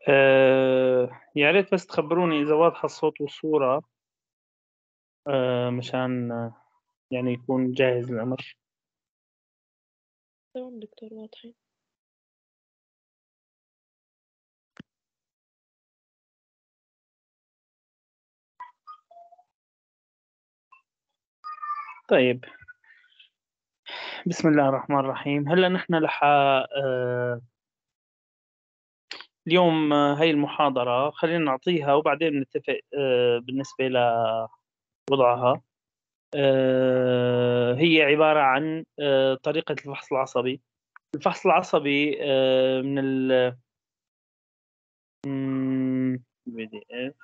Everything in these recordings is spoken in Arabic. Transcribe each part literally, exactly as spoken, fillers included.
آه يا ريت بس تخبروني إذا واضحة الصوت والصورة، آه مشان آه، يعني يكون جاهز الأمر. تمام دكتور، واضحين. طيب، بسم الله الرحمن الرحيم. هلا نحن لح آه اليوم آه، هاي المحاضرة خلينا نعطيها وبعدين نتفق آه بالنسبة لوضعها. آه هي عبارة عن آه طريقة الفحص العصبي. الفحص العصبي آه من ال بي دي إف.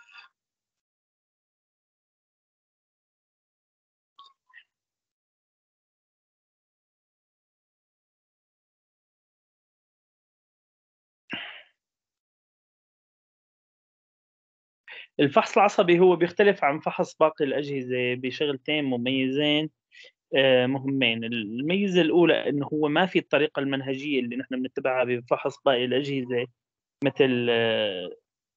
الفحص العصبي هو بيختلف عن فحص باقي الأجهزة بشغلتين مميزين آآ مهمين. الميزة الأولى إنه هو ما في الطريقة المنهجية اللي نحن بنتبعها بفحص باقي الأجهزة، مثل آه،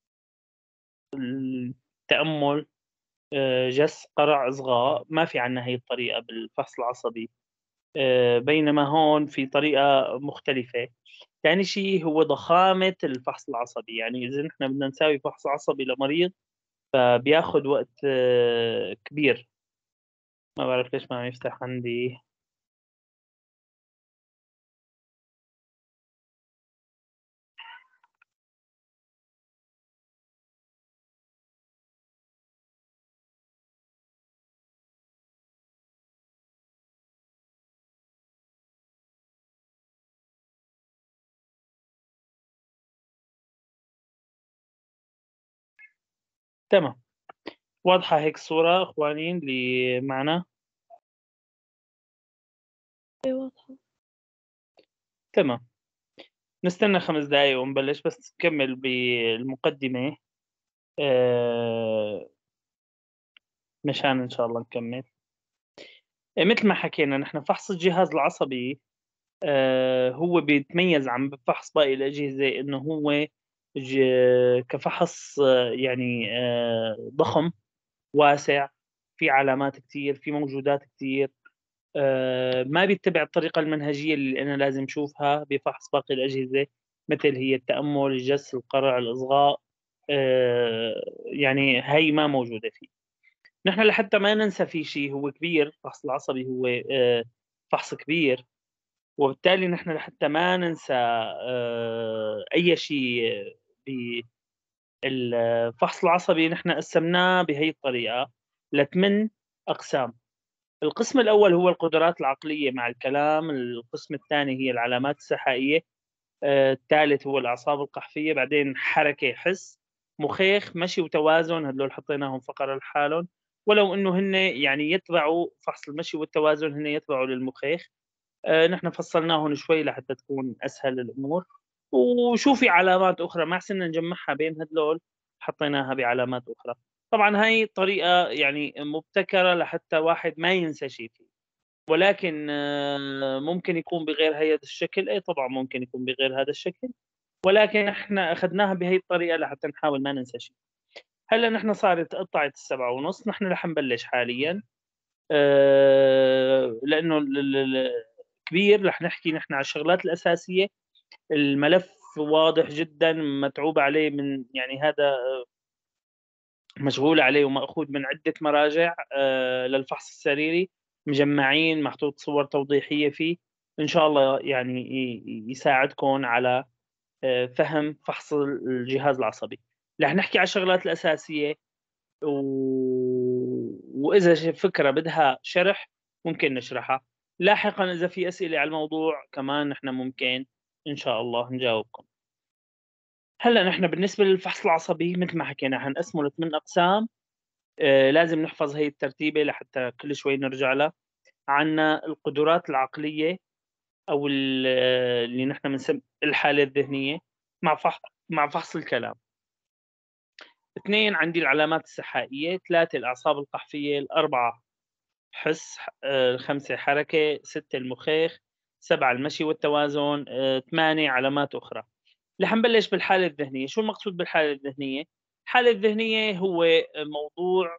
التأمل، آآ جَس، قرع، إصغاء، ما في عندنا هي الطريقة بالفحص العصبي. آآ بينما هون في طريقة مختلفة. تاني شي هو ضخامة الفحص العصبي، يعني إذا نحن بدنا نساوي فحص عصبي لمريض فبياخد وقت آه، كبير. ما بعرف ليش ما عم يفتح عندي. تمام، واضحة هيك الصورة إخواني اللي معنا؟ إيه واضحة. تمام، نستنى خمس دقايق ونبلش بس نكمل بالمقدمة آآ مشان إن شاء الله نكمل. آآ متل ما حكينا نحن فحص الجهاز العصبي آآ هو بيتميز عن فحص باقي الأجهزة إنه هو ج كفحص آه، يعني آآ ضخم، واسع، في علامات كتير، في موجودات كتير. آآ ما بيتّبع الطريقة المنهجية اللي أنا لازم أشوفها بفحص باقي الأجهزة، مثل هي التأمُّل، الجَس، القرع، الإصغاء. آآ يعني هي ما موجودة فيه. نحن لحتى ما ننسى في شي هو كبير، الفحص العصبي هو آآ فحص كبير، وبالتالي نحن لحتى ما ننسى آآ أي شي بالفحص العصبي نحن قسّمناه بهي الطريقة لثمان أقسام. القسم الأول هو القدرات العقلية مع الكلام، القسم الثاني هي العلامات السحائية، آآ التالت هو الأعصاب القحفية، بعدين حركة، حس، مخيخ، مشي وتوازن، هدول حطيناهم فقرة لحالهم، ولو إنه هن يعني يتبعوا فحص المشي والتوازن، هن يتبعوا للمخيخ. آآ نحن فصلناهم شوي لحتى تكون أسهل الأمور، وشو في علامات أخرى ما حسنا نجمعها بين هدول حطيناها بعلامات أخرى. طبعًا هاي طريقة يعني مبتكرة لحتى واحد ما ينسى شي فيه. ولكن آه، ممكن يكون بغير هذا الشكل، أي طبعًا ممكن يكون بغير هذا الشكل، ولكن إحنا أخدناها بهي الطريقة لحتى نحاول ما ننسى شي. هلّأ نحن صارت قطعت السبعة ونص نحن رح نبلّش حاليًا. آآ لإنه ال ال ال كبير رح نحكي نحن على الشغلات الأساسية. الملف واضح جدًا، متعوب عليه من يعني هذا مشغول عليه ومأخوذ من عدة مراجع آآ للفحص السريري، مجمّعين، محطوط صور توضيحية فيه. إن شاء الله يعني ي يساعدكم على آآ فهم فحص ال الجهاز العصبي. رح نحكي على الشغلات الأساسية، و وإذا ش فكرة بدها شرح ممكن نشرحها. لاحقًا إذا في أسئلة على الموضوع كمان نحن ممكن إن شاء الله نجاوبكم. هلأ نحن بالنسبة للفحص العصبي متل ما حكينا حنقسمه ل8 أقسام. آآ لازم نحفظ هي الترتيبة لحتى كل شوي نرجع لها. عندنا القدرات العقلية أو ال آه، اللي نحن بنسم الحالة الذهنية مع فح مع فحص الكلام. اثنين عندي العلامات السحائية، ثلاثة الأعصاب القحفية، الأربعة حس، آآ الخامسة حركة، ستة المخيخ، سبعة المشي والتوازن، آآ ثمانية علامات أخرى. رح نبلش بالحالة الذهنية. شو المقصود بالحالة الذهنية؟ الحالة الذهنية هو موضوع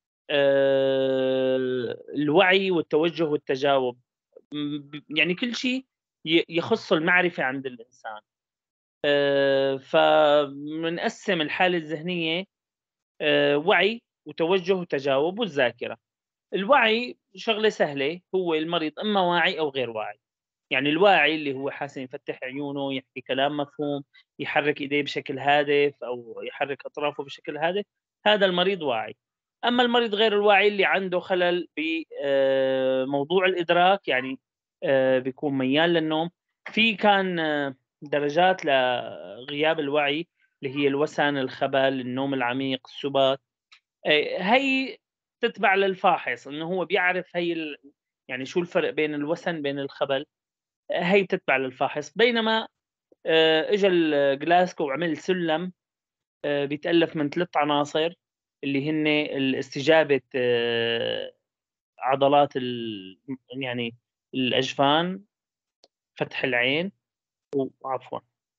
آآ الوعي والتوجه والتجاوب، م ب يعني كل شيء ي يخُص المعرفة عند الإنسان. آآ فبنقسّم الحالة الذهنية آآ وعي وتوجه وتجاوب والذاكرة. الوعي شغلة سهلة، هو المريض إما واعي أو غير واعي. يعني الواعي اللي هو حاسس يفتح عيونه، يحكي كلام مفهوم، يحرك إيديه بشكل هادف أو يحرك أطرافه بشكل هادف، هذا المريض واعي. أما المريض غير الواعي اللي عنده خلل بموضوع الإدراك، يعني آآ بيكون ميال للنوم. في كان آه، درجات لغياب الوعي اللي هي الوسن، الخبل، النوم العميق، السُبات. آآ هي تتبع للفاحص إنه هو بيعرف هي ال يعني شو الفرق بين الوسن بين الخبل. هي بتتبع للفاحص. بينما آآ إجا ال جلاسكو وعمل سلّم آآ بيتألّف من ثلاث عناصر اللي هن الاستجابة آآ عضلات ال يعني الأجفان، فتح العين وعفوًا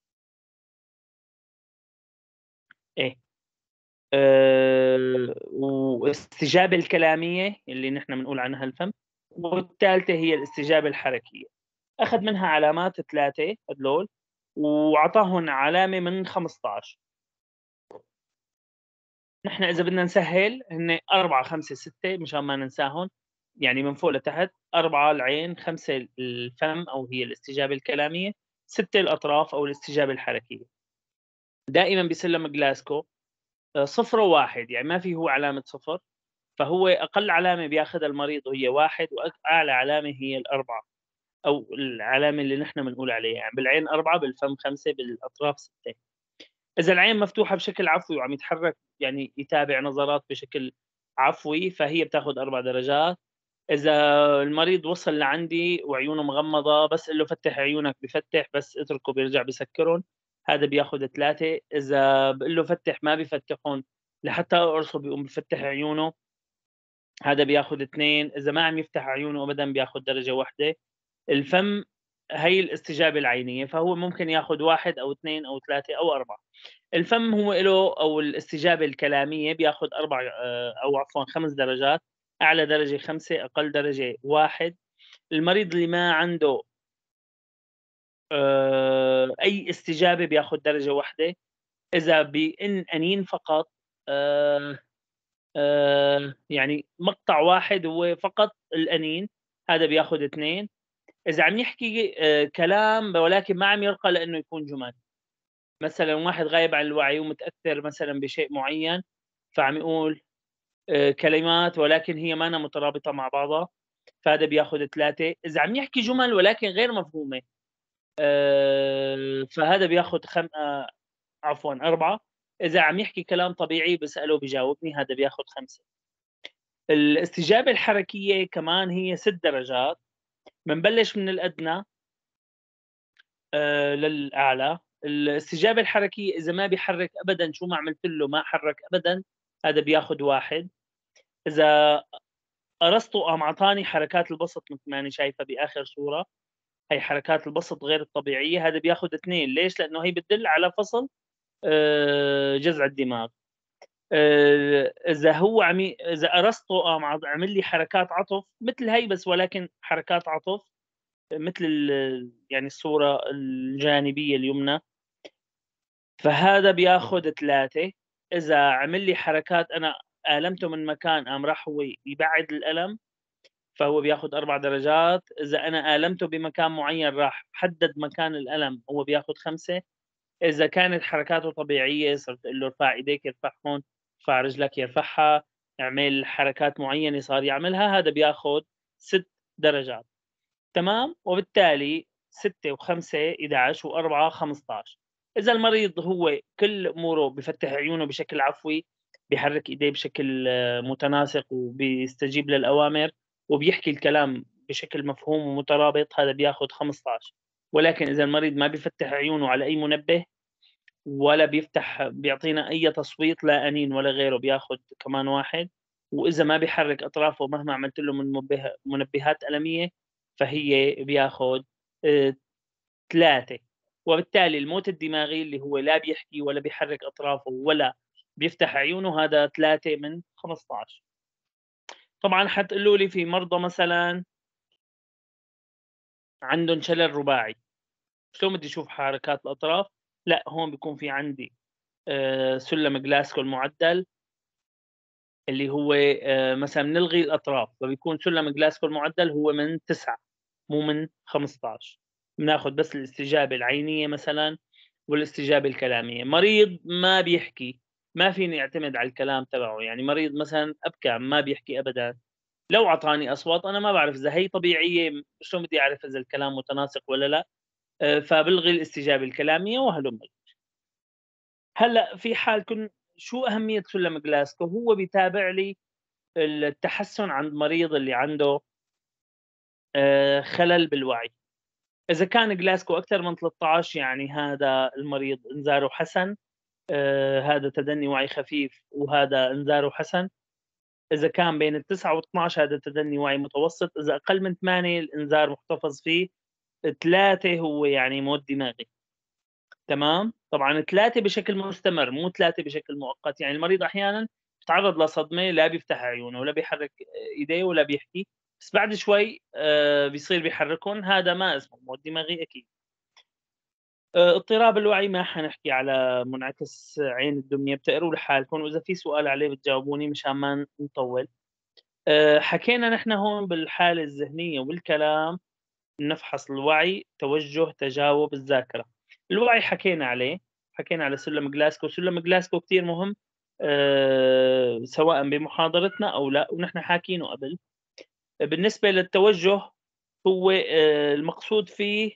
إيه، آآ والاستجابة الكلامية اللي نحن بنقول عنها الفم، والتالتة هي الاستجابة الحركية. أخذ منها علامات ثلاثة هدول وعطاهن علامة من خمسة عشر. نحن إذا بدنا نسهّل هن أربعة، خمسة، ستة مشان ما ننساهن. يعني من فوق لتحت: أربعة العين، خمسة الفم أو هي الاستجابة الكلامية، ستة الأطراف أو الاستجابة الحركية. دائمًا بسلّم جلاسكو آآ صفر و1، يعني ما في هو علامة صفر. فهو أقل علامة بياخدها المريض وهي واحد، وأك أعلى علامة هي الأربعة أو العلامة اللي نحن بنقول عليها. يعني بالعين أربعة، بالفم خمسة، بالأطراف ستة. إذا العين مفتوحة بشكل عفوي وعم يتحرك يعني يتابع نظرات بشكل عفوي، فهي بتاخد أربع درجات. إذا المريض وصل لعندي وعيونه مغمضة، بس قل له فتح عيونك بفتح، بس اتركه بيرجع بسكرهم، هذا بياخد ثلاثة. إذا باقول له فتح ما بيفتحهم لحتى أقرصه بيقوم بفتح عيونه، هذا بياخد اثنين. إذا ما عم يفتح عيونه أبدًا بياخد درجة واحدة. الفم هي الاستجابة العينية، فهو ممكن ياخد واحد أو اثنين أو ثلاثة أو أربعة. الفم هو إله أو الاستجابة الكلامية بياخد أربع آآ أو عفوًا خمس درجات. أعلى درجة خمسة، أقل درجة واحد. المريض اللي ما عنده آآ أي استجابة بياخد درجة واحدة. إذا بإن أنين فقط آآ آآ يعني مقطع واحد هو فقط الأنين، هذا بياخد اثنين. إذا عم يحكي آآ كلام ولكن ما عم يرقى لإنه يكون جُمل، مثلًا واحد غايب عن الوعي ومتأثّر مثلًا بشيء معيّن، فعم يقول آآ كلمات ولكن هي مانا مترابطة مع بعضها، فهذا بياخد ثلاثة. إذا عم يحكي جُمل ولكن غير مفهومة آآ فهذا بياخد خم آآ عفوًا أربعة. إذا عم يحكي كلام طبيعي باسأله بيجاوبني، هذا بياخد خمسة. الاستجابة الحركية كمان هي ست درجات. بنبلش من الأدنى آآ للأعلى. الاستجابة الحركية إذا ما بيحرّك أبدًا، شو ما عملت له ما حرّك أبدًا، هذا بياخد واحد. إذا قرصته قام عطاني حركات البسط مثل ما أنا شايفة بآخر صورة، هي حركات البسط غير الطبيعية، هذا بياخد اثنين. ليش؟ لإنه هي بتدل على فصل آآ جذع الدماغ. آآ إذا هو عم ي إذا قرصته قام ع عمل لي حركات عطف مثل هي بس ولكن حركات عطف مثل ال يعني الصورة الجانبية اليمنى، فهذا بياخد ثلاثة. إذا عمل لي حركات أنا آلمته من مكان قام راح هو يبعّد الألم، فهو بياخد أربع درجات. إذا أنا آلمته بمكان معيّن راح حدد مكان الألم، هو بياخد خمسة. إذا كانت حركاته طبيعية صرت أقول له ارفع إيديك يرفعهم، ارفع رجلك يرفعها، اعمل حركات معيّنة صار يعملها، هذا بياخد ست درجات. تمام؟ وبالتالي ستة و5 إحدى عشر و4 خمسة عشر. إذا المريض هو كل أموره بيفتح عيونه بشكل عفوي، بيحرك إيديه بشكل آه، متناسق وبيستجيب للأوامر وبيحكي الكلام بشكل مفهوم ومترابط، هذا بياخد خمسة عشر. ولكن إذا المريض ما بيفتح عيونه على أي منبه ولا بيفتح بيعطينا أي تصويت لا أنين ولا غيره، بياخد كمان واحد. وإذا ما بيحرك أطرافه مهما عملت له من منبه منبهات ألمية، فهي بياخد آآ ثلاثة. وبالتالي الموت الدماغي اللي هو لا بيحكي ولا بيحرك أطرافه ولا بيفتح عيونه، هذا ثلاثة من خمسة عشر. طبعًا حتقولوا لي في مرضى مثلًا عندهم شلل رباعي، شلون بدي أشوف حركات الأطراف؟ لأ، هون بيكون في عندي آآ سلم جلاسكو المُعدّل، اللي هو آآ مثلًا بنلغي الأطراف، فبيكون سلم جلاسكو المُعدّل هو من تسعة مو من خمسة عشر. بناخد بس الاستجابة العينية مثلًا والاستجابة الكلامية. مريض ما بيحكي، ما فيني أعتمد على الكلام تبعه، يعني مريض مثلًا أبكم ما بيحكي أبدًا، لو عطاني أصوات أنا ما باعرف إذا هي طبيعية، شلون بدي أعرف إذا الكلام متناسق والّا لأ؟ آآ فبالغي الاستجابة الكلامية وهلم جرا. هلأ في حال كن شو أهمية سلم جلاسكو؟ هو بيتابع لي التحسُّن عند مريض اللي عنده آآ خلل بالوعي. إذا كان جلاسكو أكتر من ثلاثة عشر يعني هذا المريض إنذاره حسن، آآ هذا تدني وعي خفيف وهذا إنذاره حسن. إذا كان بين التسعة و12 هذا تدني وعي متوسط. إذا أقل من ثمانية الإنذار محتفظ فيه. ثلاثة هو يعني موت دماغي. تمام؟ طبعًا ثلاثة بشكل مستمر مو ثلاثة بشكل مؤقت، يعني المريض أحيانًا بيتعرّض لصدمة لا بيفتح عيونه ولا بيحرّك إيديه ولا بيحكي، بس بعد شوي آآ بيصير بيحرّكهم، هذا ما اسمه موت دماغي أكيد. آآ اضطراب الوعي ما حنحكي على منعكس عين الدمية، بتقروه لحالكم، وإذا في سؤال عليه بتجاوبوني مشان ما نطوّل. آآ حكينا نحن هون بالحالة الذهنية والكلام نفحص الوعي، توجُّه، تجاوب، الذاكرة. الوعي حكينا عليه، حكينا على سلّم جلاسكو، سلّم جلاسكو كتير مهم آآ سواء بمحاضرتنا أو لأ، ونحن حاكينه قبل. بالنسبة للتوجُّه هو آآ المقصود فيه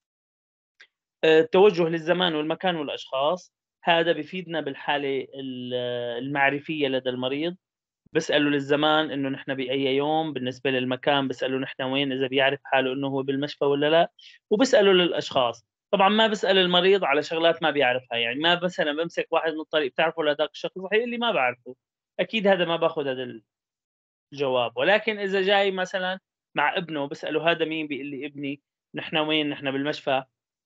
آآ التوجُّه للزمان والمكان والأشخاص. هذا بيفيدنا بالحالة ال المعرفية لدى المريض. باسأله للزمان إنه نحن بأي يوم، بالنسبة للمكان باسأله نحن وين، إذا بيعرف حاله إنه هو بالمشفى والّا لأ، وباسأله للأشخاص. طبعًا ما باسأل المريض على شغلات ما بيعرفها، يعني ما مثلًا بامسك واحد من الطريق بتعرفه لهداك الشخص رح يقول لي ما باعرفه، أكيد هذا ما باخذ هذا الجواب. ولكن إذا جاي مثلًا مع ابنه باسأله هذا مين، بيقول لي ابني، نحن وين، نحن بالمشفى،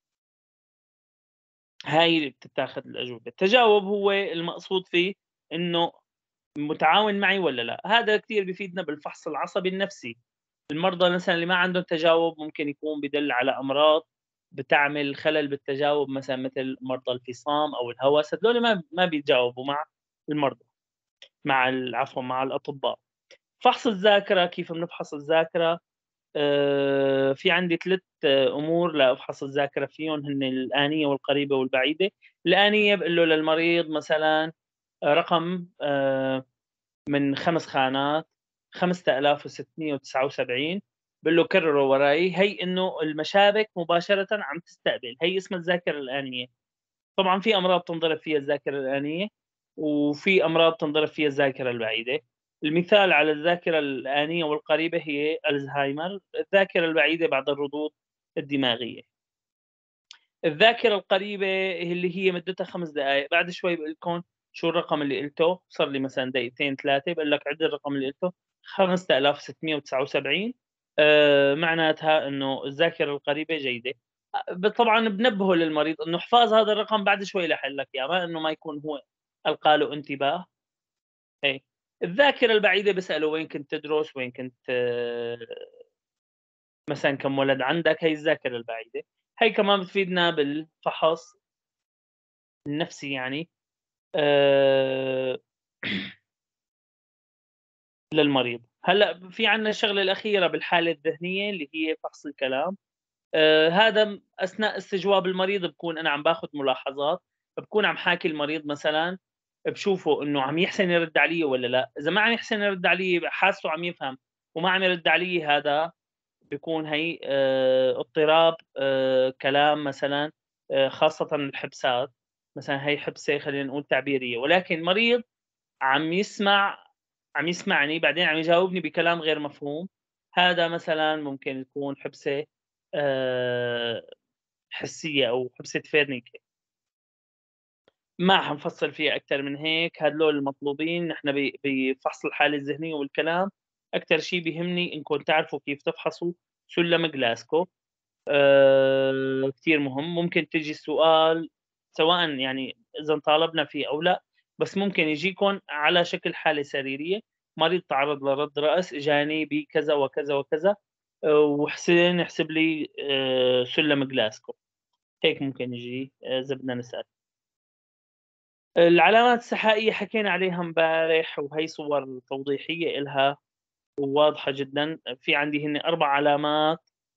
هاي اللي بتتاخد الأجوبة. التجاوب هو المقصود فيه إنه متعاون معي والّا لأ. هذا كتير بيفيدنا بالفحص العصبي النفسي. المرضى مثلًا اللي ما عندهم تجاوب ممكن يكون بيدل على أمراض بتعمل خلل بالتجاوب، مثلًا مثل مرضى الفصام أو الهوس، هذول ما ما بيتجاوبوا مع المرضى، مع ال عفوًا مع الأطباء. فحص الذاكرة، كيف بنفحص الذاكرة؟ آآ في عندي ثلاث أمور لأفحص الذاكرة فيهم، هن الآنية والقريبة والبعيدة. الآنية باقول له للمريض مثلًا رقم آآ من خمس خانات خمسة آلاف وستمية وتسعة وسبعين، باقول له كرره وراي، هي إنه المشابك مباشرةً عم تستقبل، هي اسمها الذاكرة الآنية. طبعًا في أمراض بتنضرب فيها الذاكرة الآنية، وفي أمراض بتنضرب فيها الذاكرة البعيدة. المثال على الذاكرة الآنية والقريبة هي الزهايمر. الذاكرة البعيدة بعد الردود الدماغية. الذاكرة القريبة اللي هي مدتها خمس دقايق، بعد شوي باقول لكم شو الرقم اللي قلته، صار لي مثلًا دقيقتين ثلاثة باقول لك عد الرقم اللي قلته خمسة آلاف وستمية وتسعة وسبعين. آآ معناتها إنه الذاكرة القريبة جيدة. أ ب طبعًا بنبّهه للمريض إنه احفظ هذا الرقم بعد شوي راح أقول لك إياه، ما إنه ما يكون هو ألقى له انتباه. إيه. الذاكرة البعيدة باسأله وين كنت تدرس، وين كنت آه، مثلًا كم ولد عندك، هي الذاكرة البعيدة. هي كمان بتفيدنا بالفحص النفسي يعني آآ للمريض. هلأ في عندنا الشغلة الأخيرة بالحالة الذهنية اللي هي فحص الكلام. آآ هذا م أثناء استجواب المريض باكون أنا عم باخد ملاحظات، باكون عم حاكي المريض مثلًا، باشوفه إنه عم يحسن يرد عليَّ والّا لأ. إذا ما عم يحسن يرد عليَّ حاسّه عم يفهم وما عم يرد عليَّ، هذا بيكون هي آآ اضطراب آآ كلام مثلًا، آآ خاصةً الحبسات، مثلًا هي حبسة خلّينا نقول تعبيرية، ولكن مريض عم يسمع عم يسمعني بعدين عم يجاوبني بكلام غير مفهوم، هذا مثلًا ممكن يكون حبسة آآ حسية أو حبسة فيرنيكي. ما حنفصّل فيها أكتر من هيك، هادول المطلوبين نحن ب بفحص الحالة الذهنية والكلام. أكتر شي بيهمني إنكم تعرفوا كيف تفحصوا سلم جلاسكو. آآ كتير مهم. ممكن تيجي السؤال سواءً يعني إذا طالبنا فيه أو لأ، بس ممكن يجيكم على شكل حالة سريرية، مريض تعرض لرَد رأس، إجاني بكذا وكذا وكذا، آآ وحسين احسب لي آآ سلم جلاسكو، هيك ممكن ييجي آآ إذا بدنا نسأل. العلامات السحائية حكينا عليها امبارح، وهي صور توضيحية إلها وواضحة جدًا. في عندي هن أربع علامات،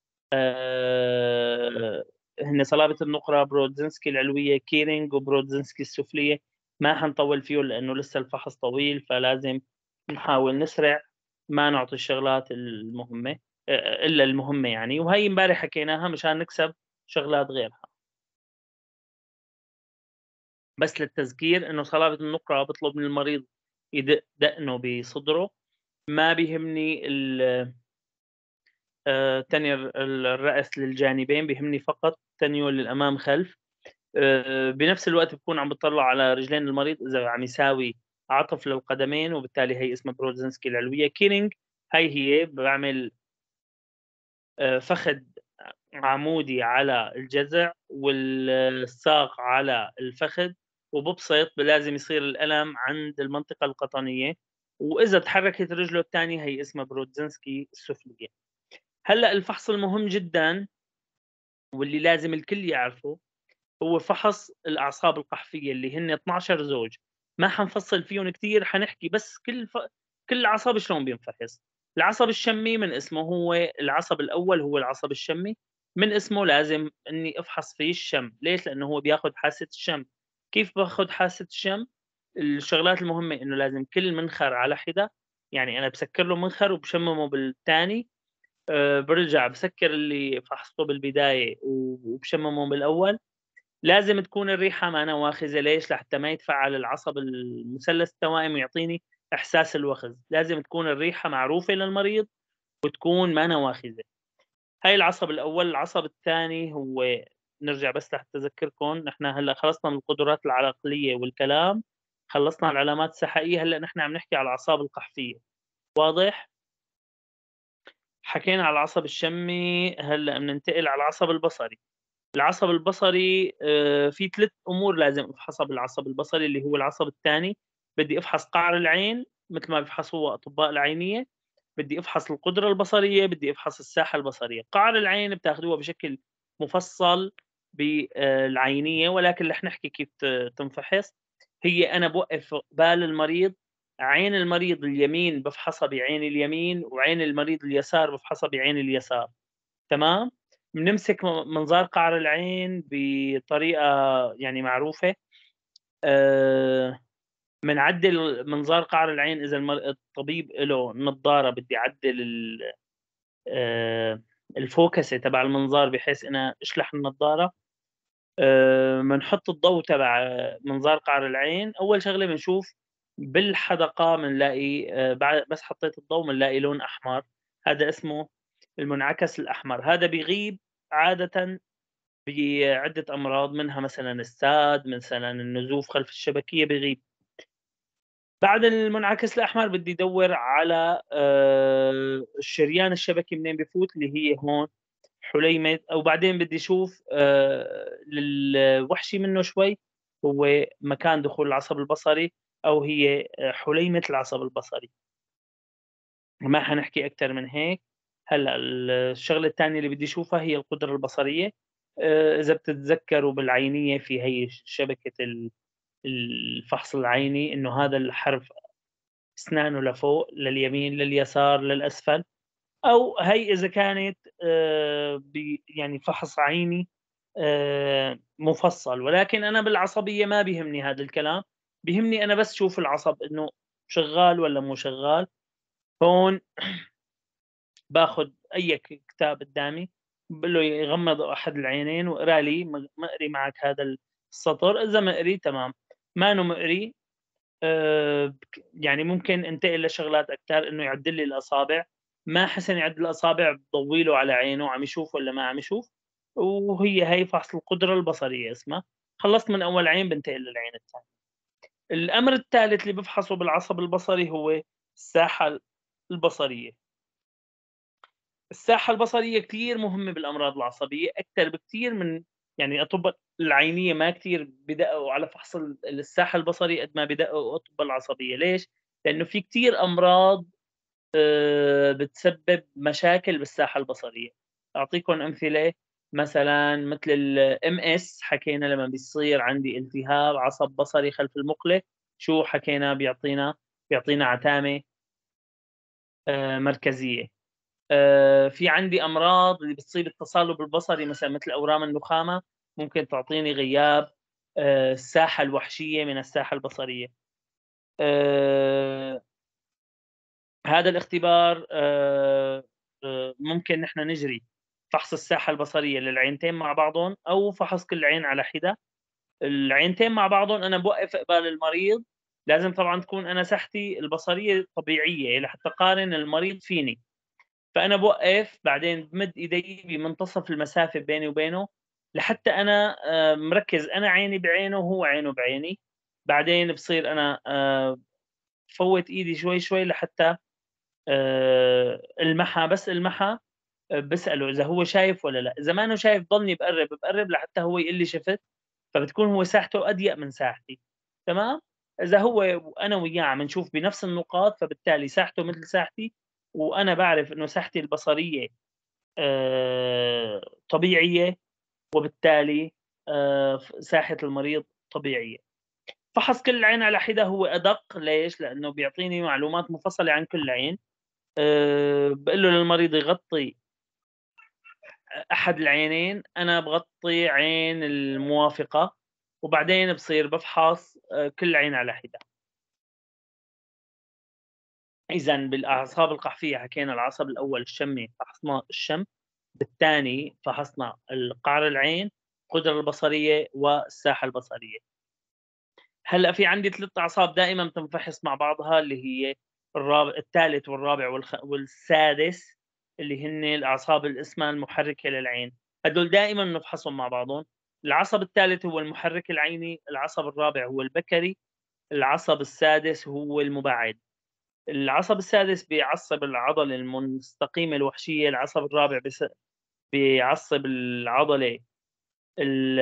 آآ هن صلابة النقرة، برودزنسكي العلوية، كيرينج، وبرودزنسكي السفلية. ما حنطوّل فيهم لإنه لسه الفحص طويل، فلازم نحاول نسرع، ما نعطي الشغلات المهمة آآ إلا المهمة يعني، وهي امبارح حكيناها مشان نكسب شغلات غيرها. بس للتذكير إنه صلابة النقرة باطلب من المريض يدق دقنه بصدره، ما بيهمني ال آآ تني ال الرأس للجانبين، بيهمني فقط تنيه للأمام خلف. آآ بنفس الوقت باكون عم باطلّع على رجلين المريض إذا عم يساوي عطف للقدمين، وبالتالي هي اسمها برودزنسكي العلوية. كينينج هي هي باعمل آآ فخذ عمودي على الجذع والساق على الفخذ، وبابسط لازم يصير الألم عند المنطقة القطنية، وإذا تحركت رجله التانية هي اسمها برودزنسكي السفلية. هلأ الفحص المهم جدًا واللي لازم الكل يعرفه هو فحص الأعصاب القحفية اللي هن اثناشر زوج. ما حنفصّل فيهم كتير، حنحكي بس كل ف كل عصب شلون بينفحص. العصب الشمي من اسمه هو العصب الأول هو العصب الشمي، من اسمه لازم إني أفحص فيه الشم. ليش؟ لإنه هو بياخد حاسة الشم. كيف باخد حاسة الشم؟ الشغلات المهمة إنه لازم كل منخر على حدة، يعني أنا باسكّر له منخر وباشممه بالتاني، آآ بارجع باسكّر اللي فحصته بالبداية و وباشممه بالأول. لازم تكون الريحة ما نواخذة. ليش؟ لحتى ما يتفعّل العصب المثلث التوائم ويعطيني إحساس الوخز. لازم تكون الريحة معروفة للمريض وتكون ما نواخذة. هاي العصب الأول. العصب الثاني هو، نرجع بس لحتى أذكّركم، نحن هلّأ خلصنا من القدرات العقلية والكلام، خلّصنا العلامات السحائية، هلّأ نحن عم نحكي على الأعصاب القحفية. واضح؟ حكينا على العصب الشمي، هلّأ بننتقل على العصب البصري. العصب البصري آآ في ثلاث أمور لازم أفحصها بالعصب البصري اللي هو العصب التاني. بدي أفحص قعر العين متل ما بيفحصوها أطباء العينية، بدي أفحص القدرة البصرية، بدي أفحص الساحة البصرية. قعر العين بتاخدوها بشكل مفصّل بالعينية، ولكن رح نحكي كيف ت تنفحص. هي أنا باوقّف قبال المريض، عين المريض اليمين بافحصها بعين اليمين، وعين المريض اليسار بافحصها بعين اليسار. تمام؟ بنمسك م منظار قعر العين بطريقة يعني معروفة. آآ بنعدّل منظار قعر العين إذا المر الطبيب إله نضارة بدي أعدّل ال آآ الفوكسة تبع المنظار بحيث أنا أشلح النضارة. آآ بنحط الضوء تبع منظار قعر العين. أول شغلة بنشوف بالحدقة بنلاقي آآ بع بس حطيت الضوء بنلاقي لون أحمر، هذا اسمه المنعكس الأحمر. هذا بيغيب عادةً بعدة أمراض، منها مثلًا الساد، مثلًا النزوف خلف الشبكية بيغيب. بعد المنعكس الأحمر بدي أدوّر على آآ الشريان الشبكي منين بيفوت اللي هي هون حُليمة، أو بعدين بدي أشوف آآ الوحشي منّه شوي هو مكان دخول العصب البصري، أو هي آآ حُليمة العصب البصري. ما حنحكي أكتر من هيك. هلأ ال الشغلة التانية اللي بدي أشوفها هي القدرة البصرية. آآ إذا بتتذكروا بالعينية في هي ش شبكة ال الفحص العيني، إنه هذا الحرف أسنانه لفوق، لليمين، لليسار، للأسفل. أو هي إذا كانت آآ ب يعني فحص عيني آآ مُفصّل. ولكن أنا بالعصبية ما بيهمني هذا الكلام، بيهمني أنا بس شوف العصب إنه شغّال والّا مو شغّال. هون باخُد أي ك كتاب قدّامي، باقول له يغمّض أحد العينين واقرا لي م مقري معك هذا السطر. إذا مقري تمام، مانو مقري آآ بك يعني ممكن انتقل لشغلات أكتر، إنه يعدّل لي الأصابع. ما حسن يعدّل الأصابع بضوّي له على عينه عم يشوف والّا ما عم يشوف. وهي هي فحص القدرة البصرية اسمها. خلّصت من أول عين بانتقل للعين التانية. الأمر التالت اللي بافحصه بالعصب البصري هو الساحة البصرية. الساحة البصرية كتير مهمة بالأمراض العصبية أكتر بكتير من يعني أطباء العينية ما كتير بدققوا على فحص ال الساحة البصرية قد ما بدققوا أطباء العصبية، ليش؟ لإنه في كتير أمراض آآ بتسبب مشاكل بالساحة البصرية، أعطيكم أمثلة مثلًا مثل الMS حكينا لمّا بيصير عندي التهاب عصب بصري خلف المُقلة، شو حكينا بيعطينا؟ بيعطينا عتامة آآ مركزية. آآ في عندي أمراض اللي بتصيب التصلب البصري مثلًا مثل أورام النخامة، ممكن تعطيني غياب آآ الساحة الوحشية من الساحة البصرية. آآ هذا الاختبار آآ آآ ممكن نحن نجري فحص الساحة البصرية للعينتين مع بعضهم أو فحص كل عين على حدة. العينتين مع بعضهم أنا باوقّف قبال المريض، لازم طبعًا تكون أنا ساحتي البصرية طبيعية لحتى أقارن المريض فيني. فأنا باوقّف بعدين بامد إيدي بمنتصف المسافة بيني وبينه، لحتى أنا آآ مركّز أنا عيني بعينه وهو عينه بعيني، بعدين بصير أنا آآ بافوّت إيدي شوي، شوي لحتى آآ ألمحها، بس ألمحها آآ باسأله إذا هو شايف والّا لأ، إذا مانو شايف ضلني باقرّب، باقرّب لحتى هو يقول لي شِفت، فبتكون هو ساحته أضيق من ساحتي، تمام؟ إذا هو وأنا وياه عم نشوف بنفس النقاط، فبالتالي ساحته مثل ساحتي، وأنا باعرف إنه ساحتي البصرية آآ طبيعية، وبالتالي آآ ف ساحة المريض طبيعية. فحص كل عين على حدة هو أدق، ليش؟ لإنه بيعطيني معلومات مفصلة عن كل عين. آآ باقول له للمريض يغطّي أ أحد العينين، أنا باغطّي عين الموافقة، وبعدين بصير بافحص آآ كل عين على حدة. إذًا بالأعصاب القحفية حكينا العصب الأول الشمي فحصنا الشم، بالتاني فحصنا ال قعر العين، القدرة البصرية، والساحة البصرية. هلأ في عندي ثلاث أعصاب دائمًا بتنفحص مع بعضها اللي هي الرابع التالت والرابع والخ والسادس اللي هن الأعصاب اللي اسمها المحركة للعين، هدول دائمًا بنفحصهم مع بعضهم. العصب التالت هو المحرك العيني، العصب الرابع هو البكري، العصب السادس هو المبعد. العصب السادس بيعصّب العضلة المستقيمة الوحشية، العصب الرابع بس بيعصّب العضلة ال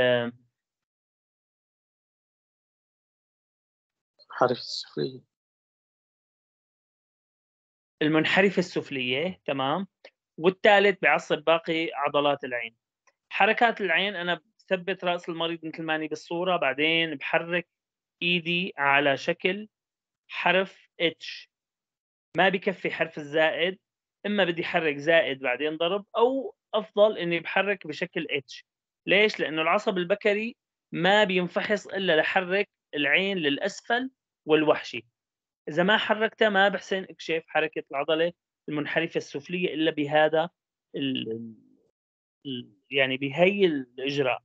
حرف السفلية. المنحرفة السفلية، تمام، والتالت بيعصّب باقي عضلات العين. حركات العين أنا باثبّت رأس المريض متل ما أني بالصورة، بعدين باحرّك إيدي على شكل حرف H، ما بيكفّي حرف الزائد، إمّا بدي أحرّك زائد بعدين ضرب، أو أفضل إنّي باحرّك بشكل H. ليش؟ لإنه العصب البكري ما بينفحص إلا لأحرّك العين للأسفل والوحشي، إذا ما حرّكتها ما باحسن أكشف حركة العضلة المنحرفة السفلية إلا بهذا ال ال ال يعني بهي الإجراء.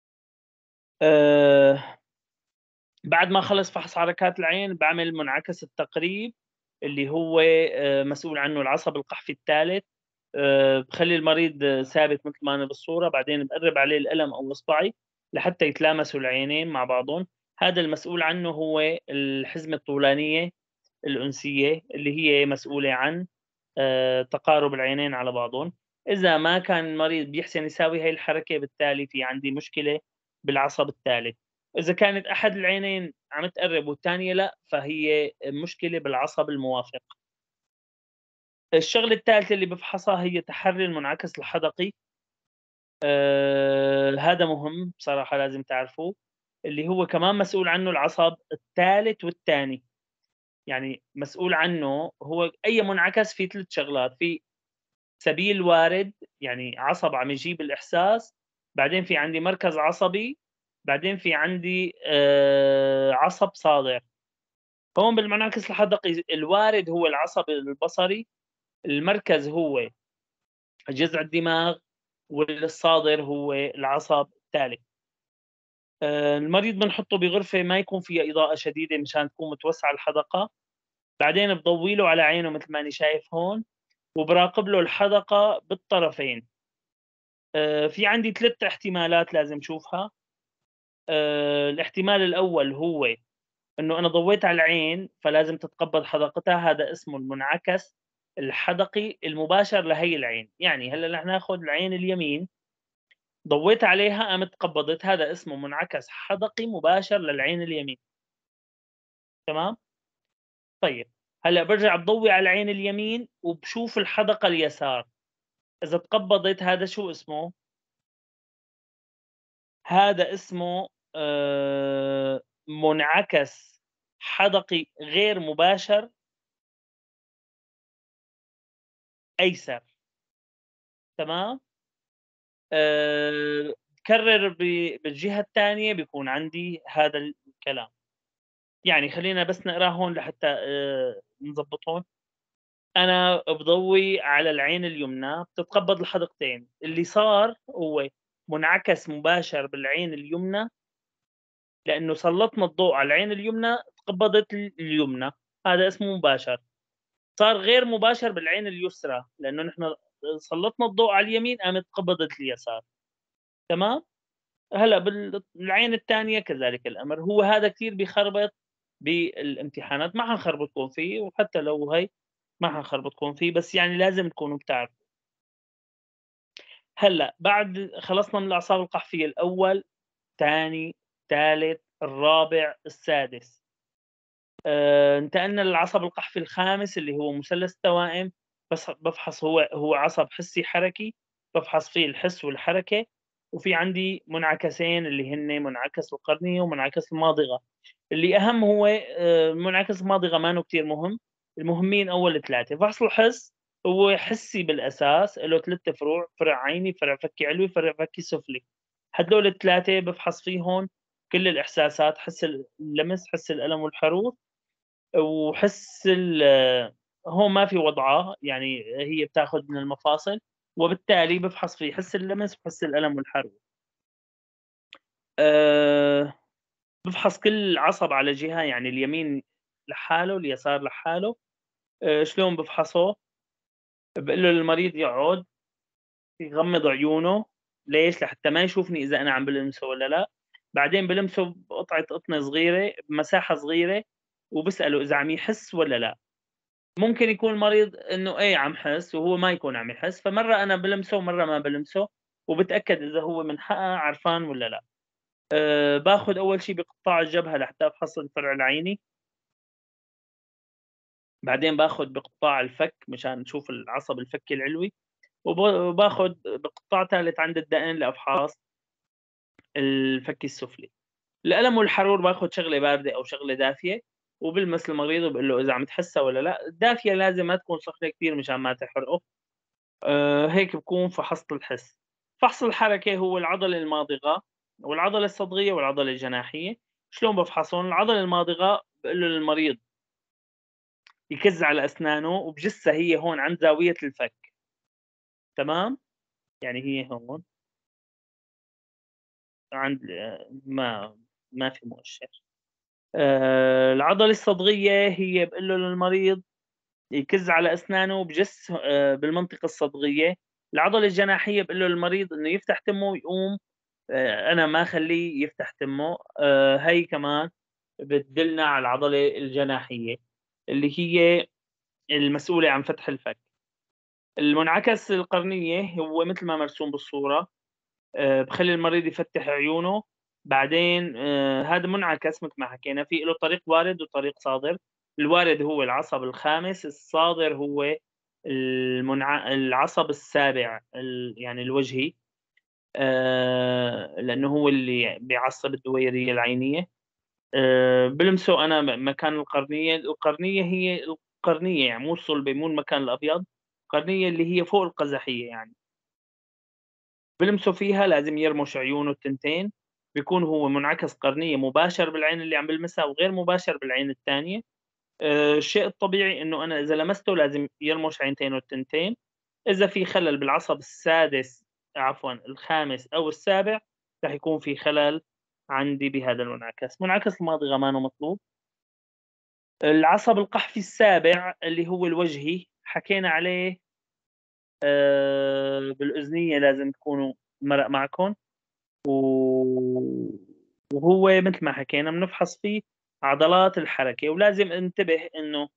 آآ بعد ما أخلّص فحص حركات العين باعمل منعكس التقريب اللي هو آآ مسؤول عنّه العصب القحفي التالت. آآ باخلّي المريض ثابت متل ما أنا بالصورة، بعدين باقرّب عليه القلم أو إصبعي لحتى يتلامسوا العينين مع بعضهم. هذا المسؤول عنّه هو الحزمة الطولانية الأنسية اللي هي مسؤولة عن آآ تقارب العينين على بعضهم. إذا ما كان المريض بيحسن يساوي هاي الحركة بالتالي في عندي مشكلة بالعصب التالت. إذا كانت أحد العينين عم تقرّب والتانية لأ، فهي مشكلة بالعصب الموافق. الشغلة التالتة اللي بافحصها هي تحرّي المنعكس الحدقي. آآ هذا مهم بصراحة لازم تعرفوه، اللي هو كمان مسؤول عنّه العصب التالت والتاني. يعني مسؤول عنّه هو أي منعكس في ثلاث شغلات، في سبيل وارد، يعني عصب عم يجيب الإحساس، بعدين في عندي مركز عصبي، بعدين في عندي آآ عصب صادر. هون بالمنعكس الحدقي الوارد هو العصب البصري، المركز هو جذع الدماغ، والصادر هو العصب التالي. آآ المريض بنحطّه بغرفة ما يكون فيها إضاءة شديدة مشان تكون متوسعة الحدقة، بعدين باضوّي له على عينه متل ماني شايف هون، وباراقب له الحدقة بالطرفين. آآ في عندي ثلاث احتمالات لازم شوفها. آآ الاحتمال الأول هو إنه أنا ضويت على العين فلازم تتقبض حدقتها، هذا اسمه المنعكس الحدقي المباشر لهي العين. يعني هلا رح ناخذ العين اليمين، ضويت عليها قامت قبضت، هذا اسمه منعكس حدقي مباشر للعين اليمين. تمام؟ طيب هلا برجع بضوي على العين اليمين وبشوف الحدقة اليسار، إذا تقبضت هذا شو اسمه؟ هذا اسمه آه منعكس حدقي غير مباشر أيسر. تمام؟ آآ كرر ب بالجهة التانية بيكون عندي هذا الكلام. يعني خلّينا بس نقراه هون لحتى آآ نضبّطهم. أنا باضوّي على العين اليمنى بتتقبّض الحدقتين، اللي صار هو منعكس مباشر بالعين اليمنى، لإنه سلّطنا الضوء على العين اليمنى تقبّضت ال اليمنى، هذا اسمه مباشر. صار غير مباشر بالعين اليسرى، لإنه نحن سلّطنا الضوء على اليمين قامت قبضت اليسار. تمام؟ هلأ بال بالعين التانية كذلك الأمر. هو هذا كتير بيخربط بالامتحانات، ما حنخربطكم فيه، وحتى لو هي ما حنخربطكم فيه، بس يعني لازم تكونوا بتعرفوا. هلأ بعد خلصنا من الأعصاب القحفية الأول، تاني، تالت، الرابع، السادس. آآ انتقلنا للعصب القحفي الخامس اللي هو مثلث التوائم. بس بافحص هو هو عصب حسي حركي، بافحص فيه الحس والحركة، وفي عندي منعكسين اللي هن منعكس القرنية ومنعكس الماضغة. اللي أهم هو آآ منعكس الماضغة مانو كتير مهم، المهمين أول ثلاثة. فحص الحس هو حسي بالأساس، إله ثلاث فروع: فرع عيني، فرع فكي علوي، فرع فكي سفلي. هدول الثلاثة بافحص فيهن كل الإحساسات: حس اللمس، حس الألم والحروف، وحس ال هون ما في وضعها، يعني هي بتاخد من المفاصل، وبالتالي بافحص في حس اللمس وحس الألم والحروق. آآ بافحص كل عصب على جهة، يعني اليمين لحاله، اليسار لحاله. آآ شلون بافحصه؟ باقول له للمريض يقعد، يغمض عيونه. ليش؟ لحتى ما يشوفني إذا أنا عم بالمسه والّا لأ. بعدين بالمسه بقطعة قطنة صغيرة بمساحة صغيرة، وباسأله إذا عم يحس والّا لأ. ممكن يكون المريض إنه إيه عم حس وهو ما يكون عم يحس، فمرّة أنا بالمسه ومرّة ما بالمسه، وباتأكد إذا هو من حقها عرفان والّا لأ. آآ باخد أول شي بقطاع الجبهة لحتى أفحص الفرع العيني. بعدين باخد بقطاع الفك مشان نشوف العصب الفكي العلوي، وب وباخد بقطاع تالت عند الدقن لأفحاص الفك السفلي. الألم والحرور باخد شغلة باردة أو شغلة دافية، وبالمس المريض وباقول له إذا عم تحسّها والّا لأ. الدافية لازم ما تكون سخنة كتير مشان ما تحرقه. آآ هيك بكون فحصت الحس. فحص الحركة هو العضلة الماضغة والعضلة الصدغية والعضلة الجناحية. شلون بافحصهم؟ العضلة الماضغة باقول له للمريض يكز على أسنانه وبجسها هي هون عند زاوية الفك. تمام؟ يعني هي هون عند آآ ما ما في مؤشر. آآ العضلة الصدغية هي باقول له للمريض يكز على أسنانه بجس آآ بالمنطقة الصدغية. العضلة الجناحية باقول له للمريض إنه يفتح تمه ويقوم. آآ أنا ما أخلّيه يفتح تمّه. آآ هي كمان بتدلنا على العضلة الجناحية، اللي هي المسؤولة عن فتح الفك. المنعكس القرنية هو متل ما مرسوم بالصورة. آآ بخلّي المريض يفتح عيونه. بعدين آآ هذا منعكس متل ما حكينا، في له طريق وارد وطريق صادر. الوارد هو العصب الخامس، الصادر هو المنع العصب السابع ال يعني الوجهي. آآ لإنه هو اللي بيعصّب الدويرية العينية. آآ بالمسه أنا م مكان القرنية. القرنية هي القرنية يعني مو الصلبة، مو المكان الأبيض، القرنية اللي هي فوق القزحية يعني. بالمسه فيها لازم يرمش عيونه التنتين، بيكون هو منعكس قرنية مباشر بالعين اللي عم بالمسها وغير مباشر بالعين التانية. آآ الشيء الطبيعي إنه أنا إذا لمسته لازم يرمش عينتينه التنتين. إذا في خلل بالعصب السادس، عفوًا الخامس أو السابع، راح يكون في خلل عندي بهذا المنعكس. منعكس الماضغة مانو مطلوب. العصب القحفي السابع اللي هو الوجهي حكينا عليه. آآ بالأذنية لازم تكونوا مرق معكم. و وهو متل ما حكينا بنفحص فيه عضلات الحركة، ولازم انتبه إنه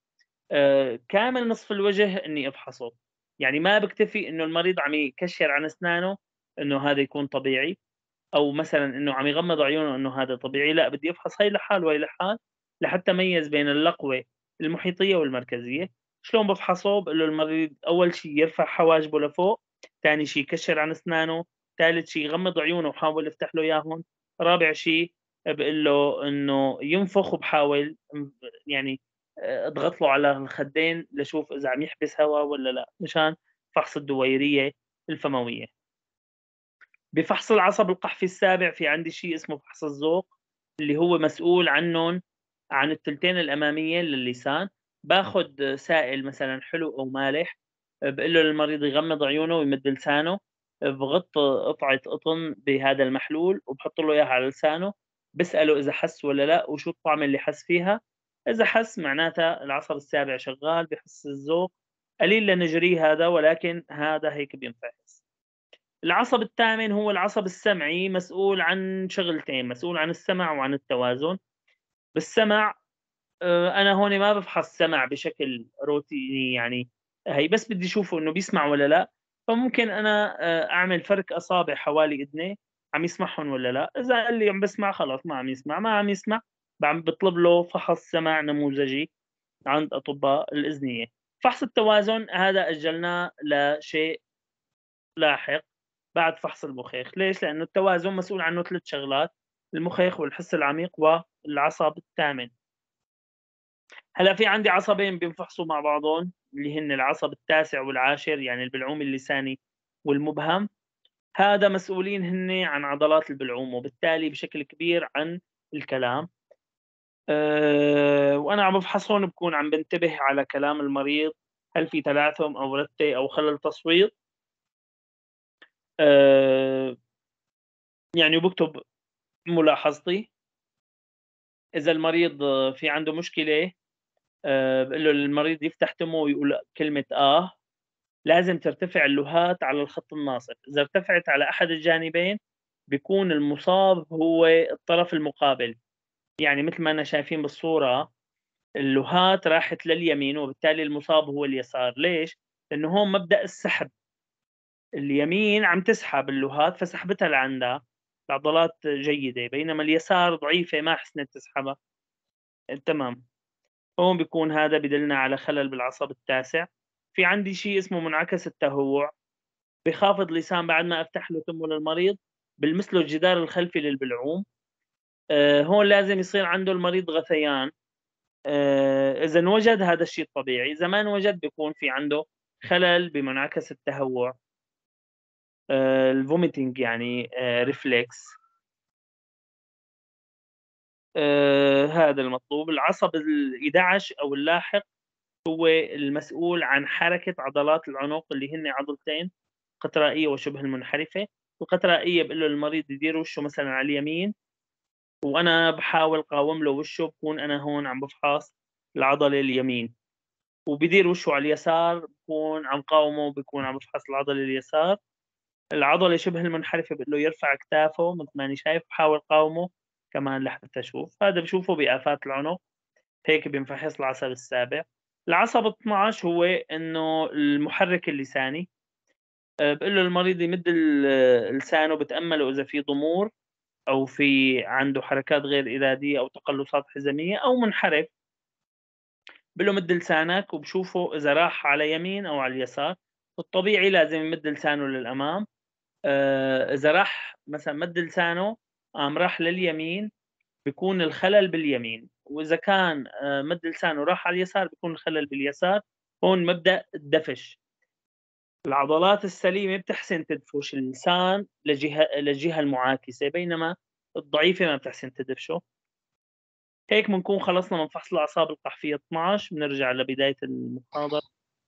آآ كامل نصف الوجه إنّي أفحصه، يعني ما باكتفي إنه المريض عم يكشّر عن أسنانه إنه هذا يكون طبيعي، أو مثلًا إنه عم يغمض عيونه إنه هذا طبيعي، لأ بدي أفحص هي لحال وهي لحال لحتى أميّز بين اللقوة المحيطية والمركزية. شلون بافحصه؟ باقول له المريض أول شي يرفع حواجبه لفوق، تاني شي يكشّر عن أسنانه، تالت شي يغمض عيونه وأحاول أفتح له إياهن، رابع شي باقول له إنه ينفخ وباحاول م يعني آآ أضغط له على الخدين لاشوف إذا عم يحبس هوا والّا لأ، مشان فحص الدويرية الفموية. بفحص العصب القحفي السابع في عندي شيء اسمه فحص الذوق، اللي هو مسؤول عنّن عن التلتين الأمامية للسان. باخد سائل مثلًا حلو أو مالح، باقول له للمريض يغمض عيونه ويمد لسانه، باغط قطعة قطن بهذا المحلول وباحط له إياها على لسانه، باسأله إذا حس والّا لأ وشو الطعم اللي حس فيها. إذا حس معناتها العصب السابع شغال بحس الذوق، قليل لنجريه هذا ولكن هذا هيك بينفحص. العصب الثامن هو العصب السمعي، مسؤول عن شغلتين، مسؤول عن السمع وعن التوازن. بالسمع آآ أنا هون ما بافحص سمع بشكل روتيني يعني، هي بس بدي أشوفه إنه بيسمع والّا لأ، فممكن أنا آآ أعمل فرك أصابع حوالي إذنيه عم يسمعهم والّا لأ. إذا قال لي عم باسمع خلاص ما عم يسمع، ما عم يسمع باعم باطلب له فحص سمع نموذجي عند أطباء الإذنية. فحص التوازن هذا أجّلناه لشيء لاحق بعد فحص المخيخ. ليش؟ لأنه التوازن مسؤول عنه ثلاث شغلات: المخيخ والحس العميق والعصب الثامن. هلأ في عندي عصبين بينفحصوا مع بعضهم اللي هن العصب التاسع والعاشر، يعني البلعوم اللساني والمبهم. هذا مسؤولين هن عن عضلات البلعوم وبالتالي بشكل كبير عن الكلام. آآ وأنا عم بافحصهم باكون عم بانتبه على كلام المريض، هل في تلعثم أو رتة أو خلل تصوير. آآ يعني وباكتب ملاحظتي. إذا المريض في عنده مشكلة آآ باقول له للمريض يفتح تمه ويقول كلمة آه، لازم ترتفع اللُّهات على الخط الناصب. إذا ارتفعت على أحد الجانبين بيكون المُصاب هو الطرف المقابل، يعني متل ما أنا شايفين بالصورة اللُّهات راحت لليمين وبالتالي المُصاب هو اليسار. ليش؟ لإنه هون مبدأ السحب، اليمين عم تسحب اللُّهات فسحبتها لعندها، العضلات جيدة، بينما اليسار ضعيفة ما حسنت تسحبها. تمام. هون بيكون هذا بيدلنا على خلل بالعصب التاسع. في عندي شيء اسمه منعكس التهوع، بخافض لسان بعد ما أفتح له تمه للمريض، بالمس له الجدار الخلفي للبلعوم. آآ هون لازم يصير عنده المريض غثيان. آآ إذا انوجد هذا الشيء الطبيعي، إذا ما انوجد بيكون في عنده خلل بمنعكس التهوع، آآ الvomiting يعني آآ reflex. آآ هذا المطلوب. العصب الحداشر أو اللاحق هو المسؤول عن حركة عضلات العنق اللي هن عضلتين، قطرائية وشبه المنحرفة. القطرائية باقول له للمريض يدير وشه مثلًا على اليمين، وأنا باحاول قاوم له وشه، باكون أنا هون عم بافحص العضلة اليمين، وبيدير وشه على اليسار باكون عم قاومه، باكون عم بافحص العضلة اليسار. العضلة شبه المنحرفة باقول له يرفع كتافه متل ماني شايف، باحاول قاومه كمان لحتى أشوف. هذا باشوفه بآفات العنق، هيك بينفحص العصب السابع. العصب اثناشر هو إنه المحرك اللساني. آآ باقول له للمريض يمد ال لسانه باتأمله إذا في ضمور أو في عنده حركات غير إرادية أو تقلصات حزمية أو منحرف. باقول له مد لسانك وباشوفه إذا راح على يمين أو على اليسار. الطبيعي لازم يمد لسانه للأمام. آآ إذا راح مثلًا مد لسانه قام راح لليمين بيكون الخلل باليمين، وإذا كان آآ مد لسانه راح على اليسار بيكون الخلل باليسار. هون مبدأ الدفش. العضلات السليمة بتحسن تدفش اللسان لجهة للجهة المعاكسة، بينما الضعيفة ما بتحسن تدفشه. هيك بنكون خلصنا من فحص الأعصاب القحفية اثناشر. بنرجع لبداية المحاضرة.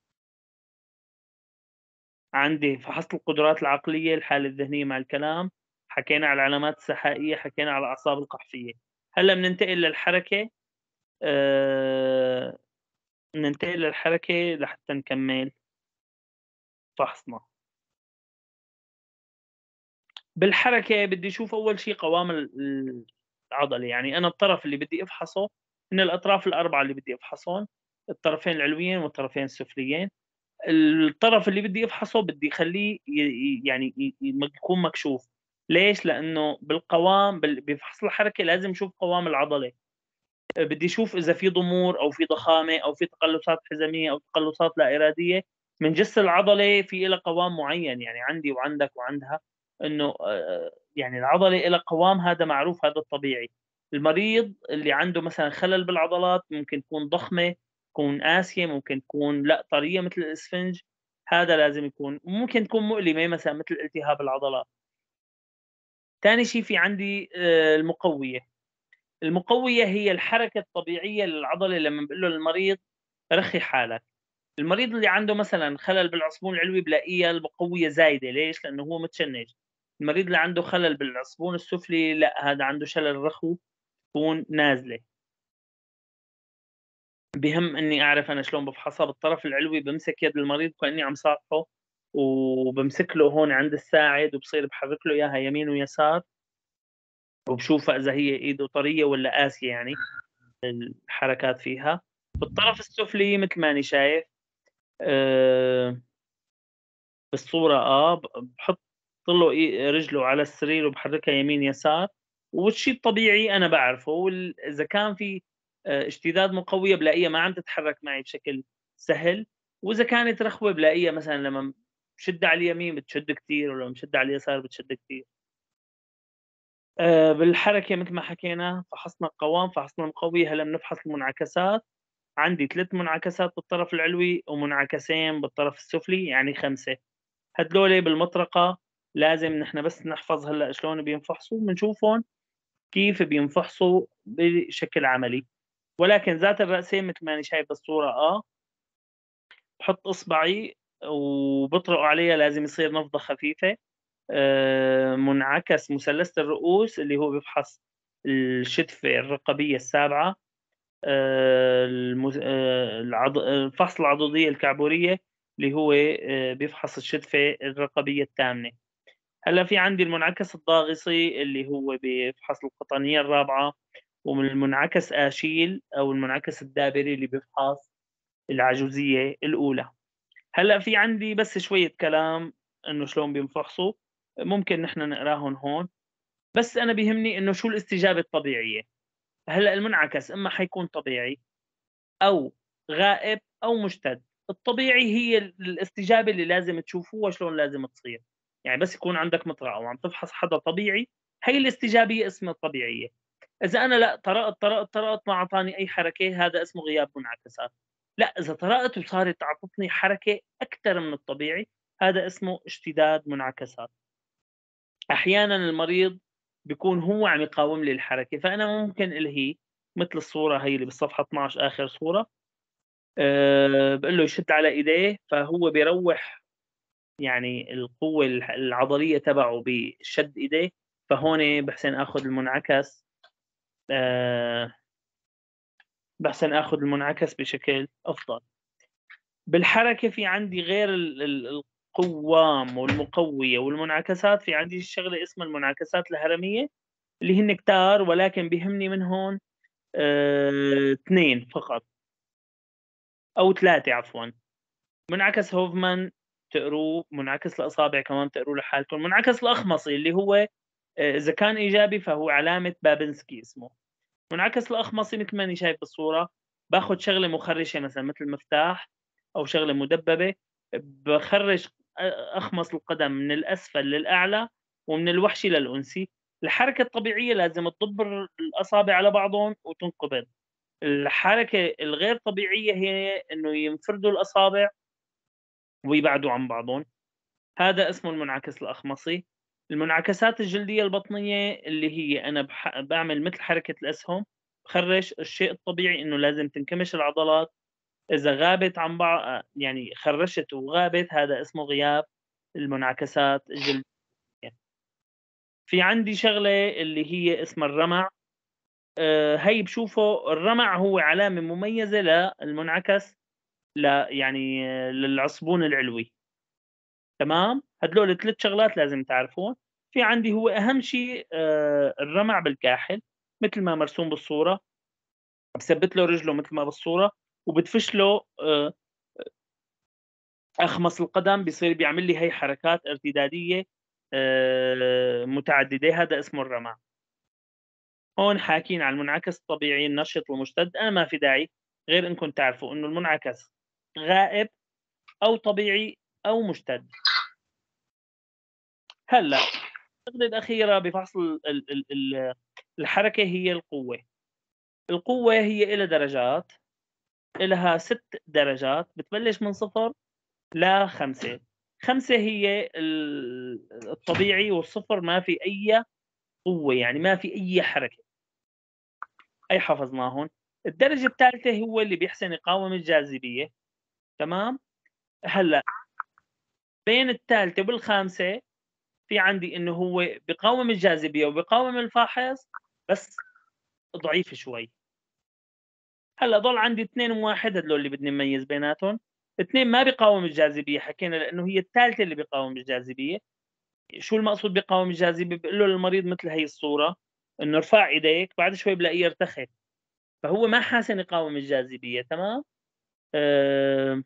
عندي فحصت القدرات العقلية، الحالة الذهنية مع الكلام، حكينا على العلامات السحائية، حكينا على الأعصاب القحفية. هلّأ بننتقل للحركة. آآ ننتقل للحركة لحتى نكمّل فحصنا. بالحركة بدي أشوف أول شي قوام ال العضلة، يعني أنا الطرف اللي بدي أفحصه من الأطراف الأربعة اللي بدي أفحصهم. الطرفين العلويين والطرفين السفليين. الطرف اللي بدي أفحصه بدي أخلّيه ي ي يعني ي ي يكون مكشوف. ليش؟ لإنه بالقوام بال بفحص الحركة لازم أشوف قوام العضلة. آآ بدي أشوف إذا في ضمور أو في ضخامة أو في تقلُّصات حزامية أو تقلُّصات لا إرادية من جِسم العضلة في إلها قوام معيّن، يعني عندي وعندك وعندها إنه آآ يعني العضلة إلها قوام هذا معروف هذا الطبيعي. المريض اللي عنده مثلًا خلل بالعضلات ممكن تكون ضخمة، تكون قاسية، ممكن تكون لأ طرية مثل الإسفنج، هذا لازم يكون وممكن تكون مؤلمة مثلًا مثل التهاب العضلات. تاني شي في عندي آآ المقوية. المقوية هي الحركة الطبيعية للعضلة لمّا باقول له للمريض رخّي حالك. المريض اللي عنده مثلًا خلل بالعصبون العلوي بلاقيها المقوية زايدة، ليش؟ لإنه هو متشنّج. المريض اللي عنده خلل بالعصبون السفلي لأ، هذا عنده شلل رخو تكون نازلة. بيهم إني أعرف أنا شلون بافحصها. بالطرف العلوي بامسك يد المريض كإني عم صافحه، وبامسك له هون عند الساعد وبصير باحرك له إياها يمين ويسار، وباشوفها إذا هي إيده طرية والّا قاسية يعني الحركات فيها. بالطرف السفلي متل ماني شايف آآ بالصورة آه، ب باحط له إي رجله على السرير وباحركها يمين يسار، والشي الطبيعي أنا باعرفه، وال إذا كان في آآ اشتداد مقوية بالاقيها ما عم تتحرك معي بشكل سهل، وإذا كانت رخوة بالاقيها مثلًا لمّا باشدّها على اليمين بتشد كتير، ولمّا باشدّها على اليسار بتشد كتير. آآ بالحركة متل ما حكينا فحصنا القوام، فحصنا المقوي، هلأ بنفحص المنعكسات. عندي ثلاث منعكسات بالطرف العلوي ومنعكسين بالطرف السفلي، يعني خمسة. هدول بالمطرقة لازم نحن بس نحفظ هلأ شلون بينفحصوا، بنشوفهم كيف بينفحصوا بشكل عملي. ولكن ذات الرأسين متل ما أنا شايف بالصورة آه، باحط إصبعي وباطرقه عليها لازم يصير نفضة خفيفة. آآ منعكس مثلثة الرؤوس اللي هو بيفحص الشدفة الرقبية السابعة. آآ المز آآ العض الفحص العضدية الكعبورية اللي هو آآ بيفحص الشدفة الرقبية التامنة. هلّأ في عندي المنعكس الضاغطي اللي هو بيفحص القطنية الرابعة، ومن المنعكس آشيل أو المنعكس الدابري اللي بيفحص العجوزية الأولى. هلأ في عندي بس شوية كلام إنه شلون بينفحصوا، ممكن نحن نقراهن هون، بس أنا بيهمني إنه شو الاستجابة الطبيعية. هلأ المنعكس إمّا حيكون طبيعي أو غائب أو مُشتد. الطبيعي هي ال الاستجابة اللي لازم تشوفوها شلون لازم تصير. يعني بس يكون عندك مطرقة وعم تفحص حدا طبيعي، هي الاستجابة اسمها الطبيعية. إذا أنا لأ طرقت، طرقت، طرقت ما أعطاني أي حركة هذا اسمه غياب منعكسات. لأ إذا طرقت وصارت أعطتني حركة أكتر من الطبيعي هذا اسمه اشتداد منعكسات. أحيانًا المريض بيكون هو عم يقاوم لي الحركة، فأنا ممكن ألهيه مثل الصورة هي اللي بالصفحة اثناشر آخر صورة. آآ باقول له يشد على إيديه، فهو بيروّح يعني القوة الح العضلية تبعه بشد إيديه، فهون باحسن آخُد المنعكس. آآ باحسن آخُد المنعكس بشكل أفضل. بالحركة في عندي غير ال ال القوّام والمقوية والمنعكسات، في عندي شغلة اسمها المنعكسات الهرمية اللي هن كتار ولكن بيهمني منهن آآ اثنين فقط أو ثلاثة عفوًا. منعكس هوفمان تقروه، منعكس الأصابع كمان تقروه لحالكم، منعكس الأخمصي اللي هو آآ إذا كان إيجابي فهو علامة بابنسكي اسمه. منعكس الأخمصي مثل ما أني شايف بالصورة، باخد شغلة مخرّشة مثلًا مثل مفتاح أو شغلة مدببة، باخرّش أ أخمص القدم من الأسفل للأعلى ومن الوحشي للأنسي. الحركة الطبيعية لازم تضُب الر الأصابع على بعضهم وتنقبض. الحركة الغير طبيعية هي إنه ينفردوا الأصابع ويبعدوا عن بعضهم، هذا اسمه المنعكس الأخمصي. المنعكسات الجلدية البطنية اللي هي أنا بح باعمل مثل حركة الأسهم، باخرّش. الشيء الطبيعي إنه لازم تنكمش العضلات، إذا غابت عن بع يعني خرّشت وغابت هذا اسمه غياب المنعكسات الجلدية. في عندي شغلة اللي هي اسمها الرمع. آآ هي باشوفه الرمع هو علامة مميزة للمنعكس ل يعني آه، للعصبون العلوي. تمام؟ هدول ثلاث شغلات لازم تعرفون. في عندي هو أهم شيء آآ الرمع بالكاحل متل ما مرسوم بالصورة، باثبّت له رجله متل ما بالصورة، وبتفش له آآ أخمص القدم، بيصير بيعمل لي هي حركات ارتدادية آآ متعددة، هذا اسمه الرمى. هون حاكين عن المنعكس الطبيعي النشط والمشتد، أنا ما في داعي غير إنكم تعرفوا إنه المنعكس غائب أو طبيعي أو مشتد. هلأ الشغلة الأخيرة بفحص ال ال ال ال الحركة هي القوة. القوة هي إلها درجات، إلها ست درجات بتبلش من صفر لخمسة. خمسة هي ال الطبيعي والصفر ما في أي قوة، يعني ما في أي حركة. هي حفظناهن. الدرجة الثالثة هو اللي بيحسن يقاوم الجاذبية، تمام؟ هلأ بين الثالثة والخامسة في عندي إنه هو بيقاوم الجاذبية وبيقاوم الفاحص بس ضعيف شوي. هلأ ضل عندي اثنين و1 هدول اللي بدي أميّز بيناتهم. اثنين ما بيقاوم الجاذبية حكينا لإنه هي الثالثة اللي بيقاوم الجاذبية. شو المقصود بيقاوم الجاذبية؟ بيقول له للمريض مثل هي الصورة إنه ارفع إيديك، بعد شوي بلاقيه يرتخي، فهو ما حاسن يقاوم الجاذبية، تمام؟ آآ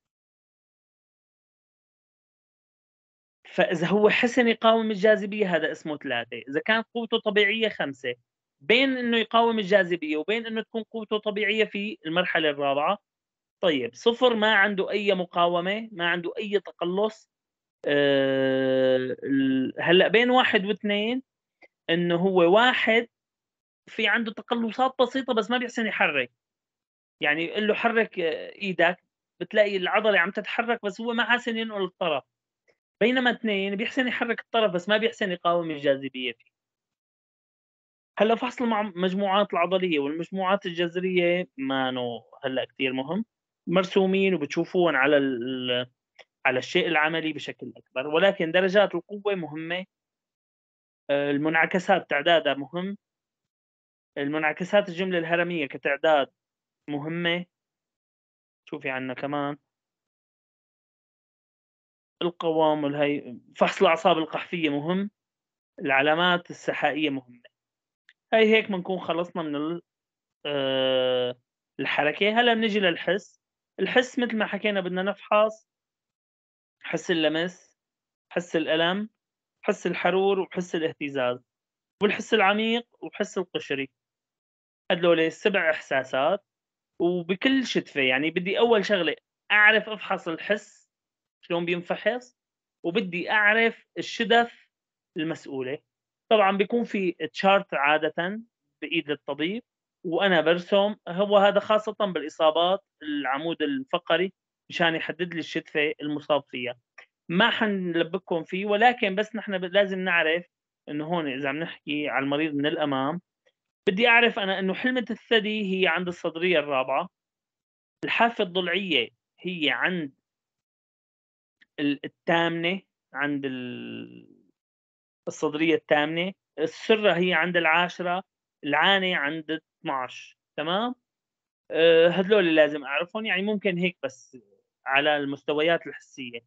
فإذا هو حسن يقاوم الجاذبية هذا اسمه ثلاثة، إذا كانت قوته طبيعية خمسة. بين إنه يقاوم الجاذبية وبين إنه تكون قوته طبيعية في المرحلة الرابعة. طيب صفر ما عنده أي مقاومة، ما عنده أي تقلُّص. آآ ال هلأ بين واحد و2 إنه هو واحد في عنده تقلُّصات بسيطة بس ما بيحسن يحرّك. يعني قل له حرّك آه، إيدك، بتلاقي العضلة عم تتحرك بس هو ما حاسن ينقل الطرف. بينما اثنين بيحسن يحرك الطرف بس ما بيحسن يقاوم الجاذبية فيه. هلأ فحص المع المجموعات العضلية والمجموعات الجذرية مانو هلأ كتير مهم، مرسومين وبتشوفوهم على ال على الشيء العملي بشكل أكبر، ولكن درجات القوة مهمة. آآ المنعكسات تعدادها مهم، المنعكسات الجملة الهرمية كتعداد مهمة. شو في عندنا كمان؟ القوام والهي فحص الأعصاب القحفية مهم، العلامات السحائية مهمة. هي هيك بنكون خلصنا من ال آآ الحركة. هلأ بنيجي للحس. الحس متل ما حكينا بدنا نفحص حس اللمس، حس الألم، حس الحرور، وحس الاهتزاز، والحس العميق، وحس القشري. هدول السبع إحساسات وبكل شتفة. يعني بدي أول شغلة أعرف أفحص الحس شلون بينفحص، وبدي أعرف الشدف المسؤولة. طبعًا بيكون في chart عادةً بإيد الطبيب وأنا بارسم، هو هذا خاصةً بالإصابات العمود الفقري مشان يحدد لي الشتفة المُصاب فيها. ما حنلبّكم فيه، ولكن بس نحن ب لازم نعرف إنه هون إذا عم نحكي على المريض من الأمام، بدي أعرف أنا إنه حلمة الثدي هي عند الصدرية الرابعة، الحافة الضلعية هي عند ال التامنة، عند ال الصدرية التامنة، السرة هي عند العاشرة، العانة عند اثناشر، تمام؟ آآ هدول اللي لازم أعرفهم، يعني ممكن هيك بس على المستويات الحسية.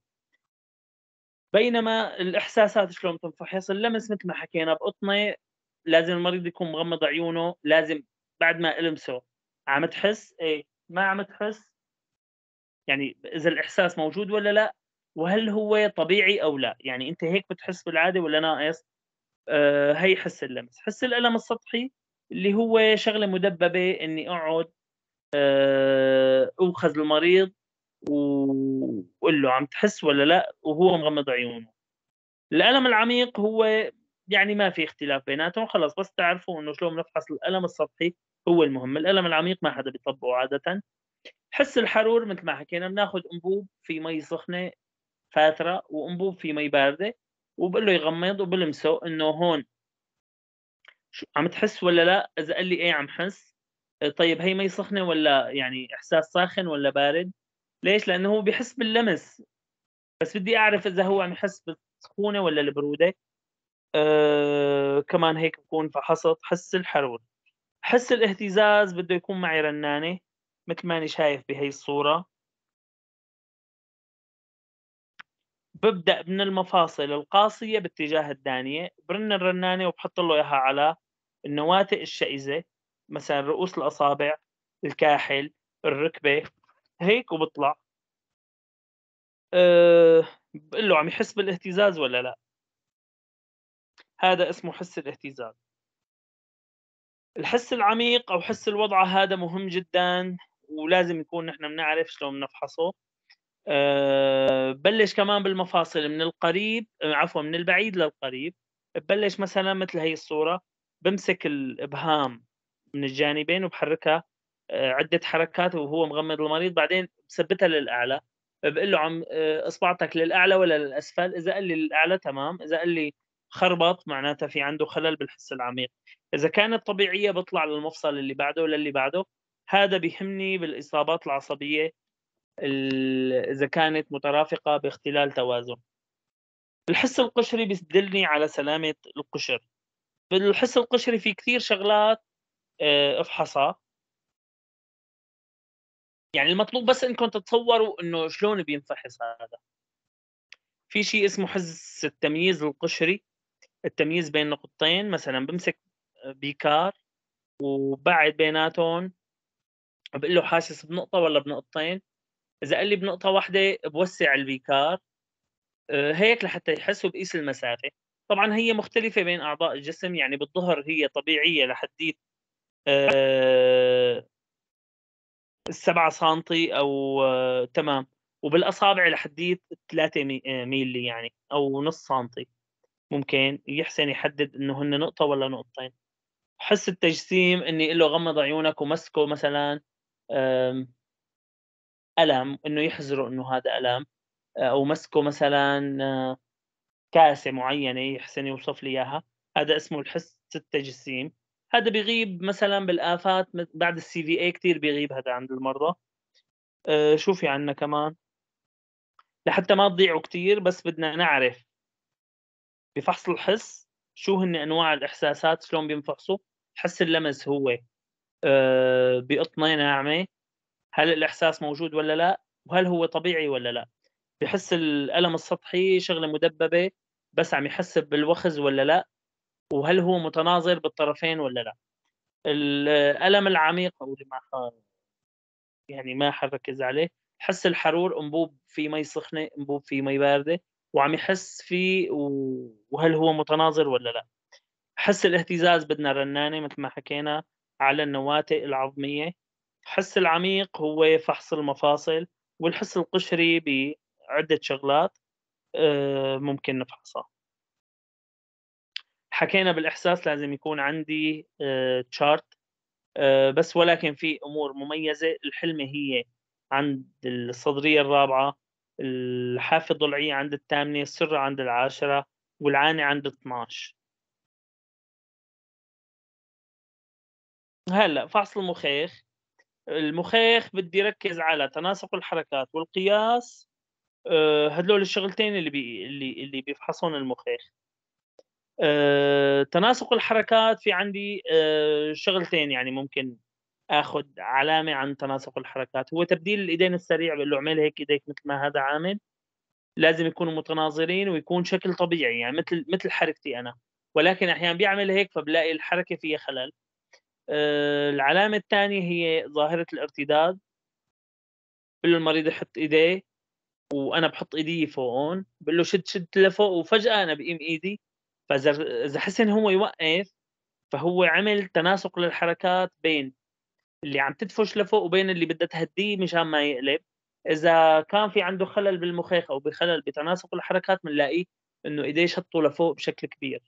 بينما الإحساسات شلون تنفحص؟ اللمس متل ما حكينا بقطنة لازم المريض يكون مغمض عيونه، لازم بعد ما ألمسه عم تحس؟ إيه، ما عم تحس؟ يعني إذا الإحساس موجود والّا لأ، وهل هو طبيعي أو لأ؟ يعني أنت هيك بتحس بالعادة والّا ناقص؟ آآ هي حس اللمس. حس الألم السطحي اللي هو شغلة مدببة إني أقعد آآ أوخذ المريض وأقول له عم تحس والّا لأ وهو مغمض عيونه. الألم العميق هو يعني ما في اختلاف بيناتهم، خلص بس تعرفوا إنه شلون بنفحص الألم السطحي هو المهم. الألم العميق ما حدا بيطبّقه عادةً. حس الحرور متل ما حكينا بناخد أنبوب في مَي سخنة فاترة وأنبوب في مَي باردة، وباقول له يغمّض وبالمسه إنه هون ش عم تحس والّا لأ؟ إذا قال لي إيه عم حس. آآ طيب هي مَي سخنة والّا يعني إحساس ساخن والّا بارد؟ ليش؟ لإنه هو بيحس باللمس، بس بدي أعرف إذا هو عم يحس بالسخونة والّا البرودة. آآ كمان هيك باكون فحصت حس الحرور. حس الاهتزاز بده يكون معي رنانة متل ماني شايف بهي الصورة. بابدأ من المفاصل القاصية باتجاه الدانية، برن الرنانة وباحط له إياها على النواتئ الشئزة، مثلًا رؤوس الأصابع، الكاحل، الركبة هيك وبيطلع. آآ باقول له: "عم يحس بالاهتزاز والّا لأ؟" هذا اسمه حس الاهتزاز. الحس العميق أو حس الوضعة هذا مهم جدًا، ولازم نكون نحن بنعرف شلون نفحصه. آآ بلّش كمان بالمفاصل من القريب آآ عفوًا من البعيد للقريب. ببلّش مثلًا متل هي الصورة، بامسك الإبهام من الجانبين وباحركها آآ عدة حركات وهو مغمض المريض، بعدين باثبّتها للأعلى. باقول له: عم آآ إصبعتك للأعلى والّا للأسفل؟ إذا قال لي للأعلى تمام، إذا قال لي خربط معناتها في عنده خلل بالحس العميق. إذا كانت طبيعية باطلع للمفصل اللي بعده وللي بعده. هذا بيهمني بالإصابات العصبية ال إذا كانت مترافقة باختلال توازن. الحس القشري بيدلني على سلامة القشر. بالحس القشري في كتير شغلات آآ افحصها. يعني المطلوب بس إنكم تتصوروا إنه شلون بينفحص هذا. في شيء اسمه حس التمييز القشري، التمييز بين نقطتين، مثلًا بامسك بيكار وباعد بيناتهم، باقول له: حاسس بنقطة والّا بنقطتين؟ إذا قال لي بنقطة واحدة بوسّع البيكار. آآ هيك لحتى يحس وبقيس المسافة. طبعًا هي مختلفة بين أعضاء الجسم، يعني بالضهر هي طبيعية لحديت آآ السبعة سنتي أو آه، تمام، وبالأصابع لحديت ثلاثة مي آآ ميلي يعني أو نُص سنتي، ممكن يحسن يحدد إنه هن نقطة والّا نقطتين. حس التجسيم إني أقول له غمّض عيونك ومسكه مثلًا آمم ألم، إنه يحزره إنه هذا ألم. آآ أو مسكه مثلًا آه، كاسة معيّنة يحسن يوصف لي إياها. هذا اسمه الحس التجسيم. هذا بيغيب مثلًا بالآفات م بعد الCVA كتير بيغيب هذا عند المرضى. آآ شو في عندنا كمان؟ لحتى ما تضيعوا كتير بس بدنا نعرف بفحص الحس شو هن أنواع الإحساسات شلون بينفحصوا. حس اللمس هو آآ بقطنة ناعمة، هل الإحساس موجود والّا لأ؟ وهل هو طبيعي والّا لأ؟ بحس الألم السطحي شغلة مدببة بس عم يحس بالوخز والّا لأ؟ وهل هو متناظر بالطرفين والّا لأ؟ الألم العميق أو اللي ما ح يعني ما حنركّز عليه، حس الحرور أنبوب فيه مي سخنة، أنبوب فيه مي باردة، وعم يحس فيه و وهل هو متناظر والّا لأ. حس الاهتزاز بدنا رنانة متل ما حكينا على النواتئ العظمية. الحس العميق هو فحص المفاصل، والحس القشري بعدة شغلات آآ ممكن نفحصها. حكينا بالإحساس لازم يكون عندي آآ chart. آآ بس ولكن في أمور مميزة. الحلمة هي عند الصدرية الرابعة، الحافة الضلعية عند الثامنة، السرة عند العاشرة، والعانة عند اثناشر. هلأ فحص المخيخ. المخيخ بدي ركّز على تناسق الحركات والقياس. آآ هدول الشغلتين اللي بي اللي اللي بيفحصون المخيخ. آآ تناسق الحركات في عندي آآ شغلتين يعني ممكن آخُد علامة عن تناسق الحركات. هو تبديل الإيدين السريع باقول له اعمل هيك إيديك متل ما هذا عامل. لازم يكونوا متناظرين ويكون شكل طبيعي، يعني متل متل حركتي أنا، ولكن أحيانًا بيعمل هيك فبالاقي الحركة فيها خلل. آآ العلامة التانية هي ظاهرة الارتداد. باقول له المريض يحط إيديه وأنا باحط إيديّ فوقهم، باقول له شد شد لفوق وفجأة أنا باقيم إيدي. فإذا إذا حسن هو يوقّف فهو عمل تناسق للحركات بين اللي عم تدفش لفوق وبين اللي بدها تهدّيه مشان ما يقلب. إذا كان في عنده خلل بالمخيخ أو بخلل بتناسق الحركات بنلاقيه إنه إيديه شطّوا لفوق بشكل كبير.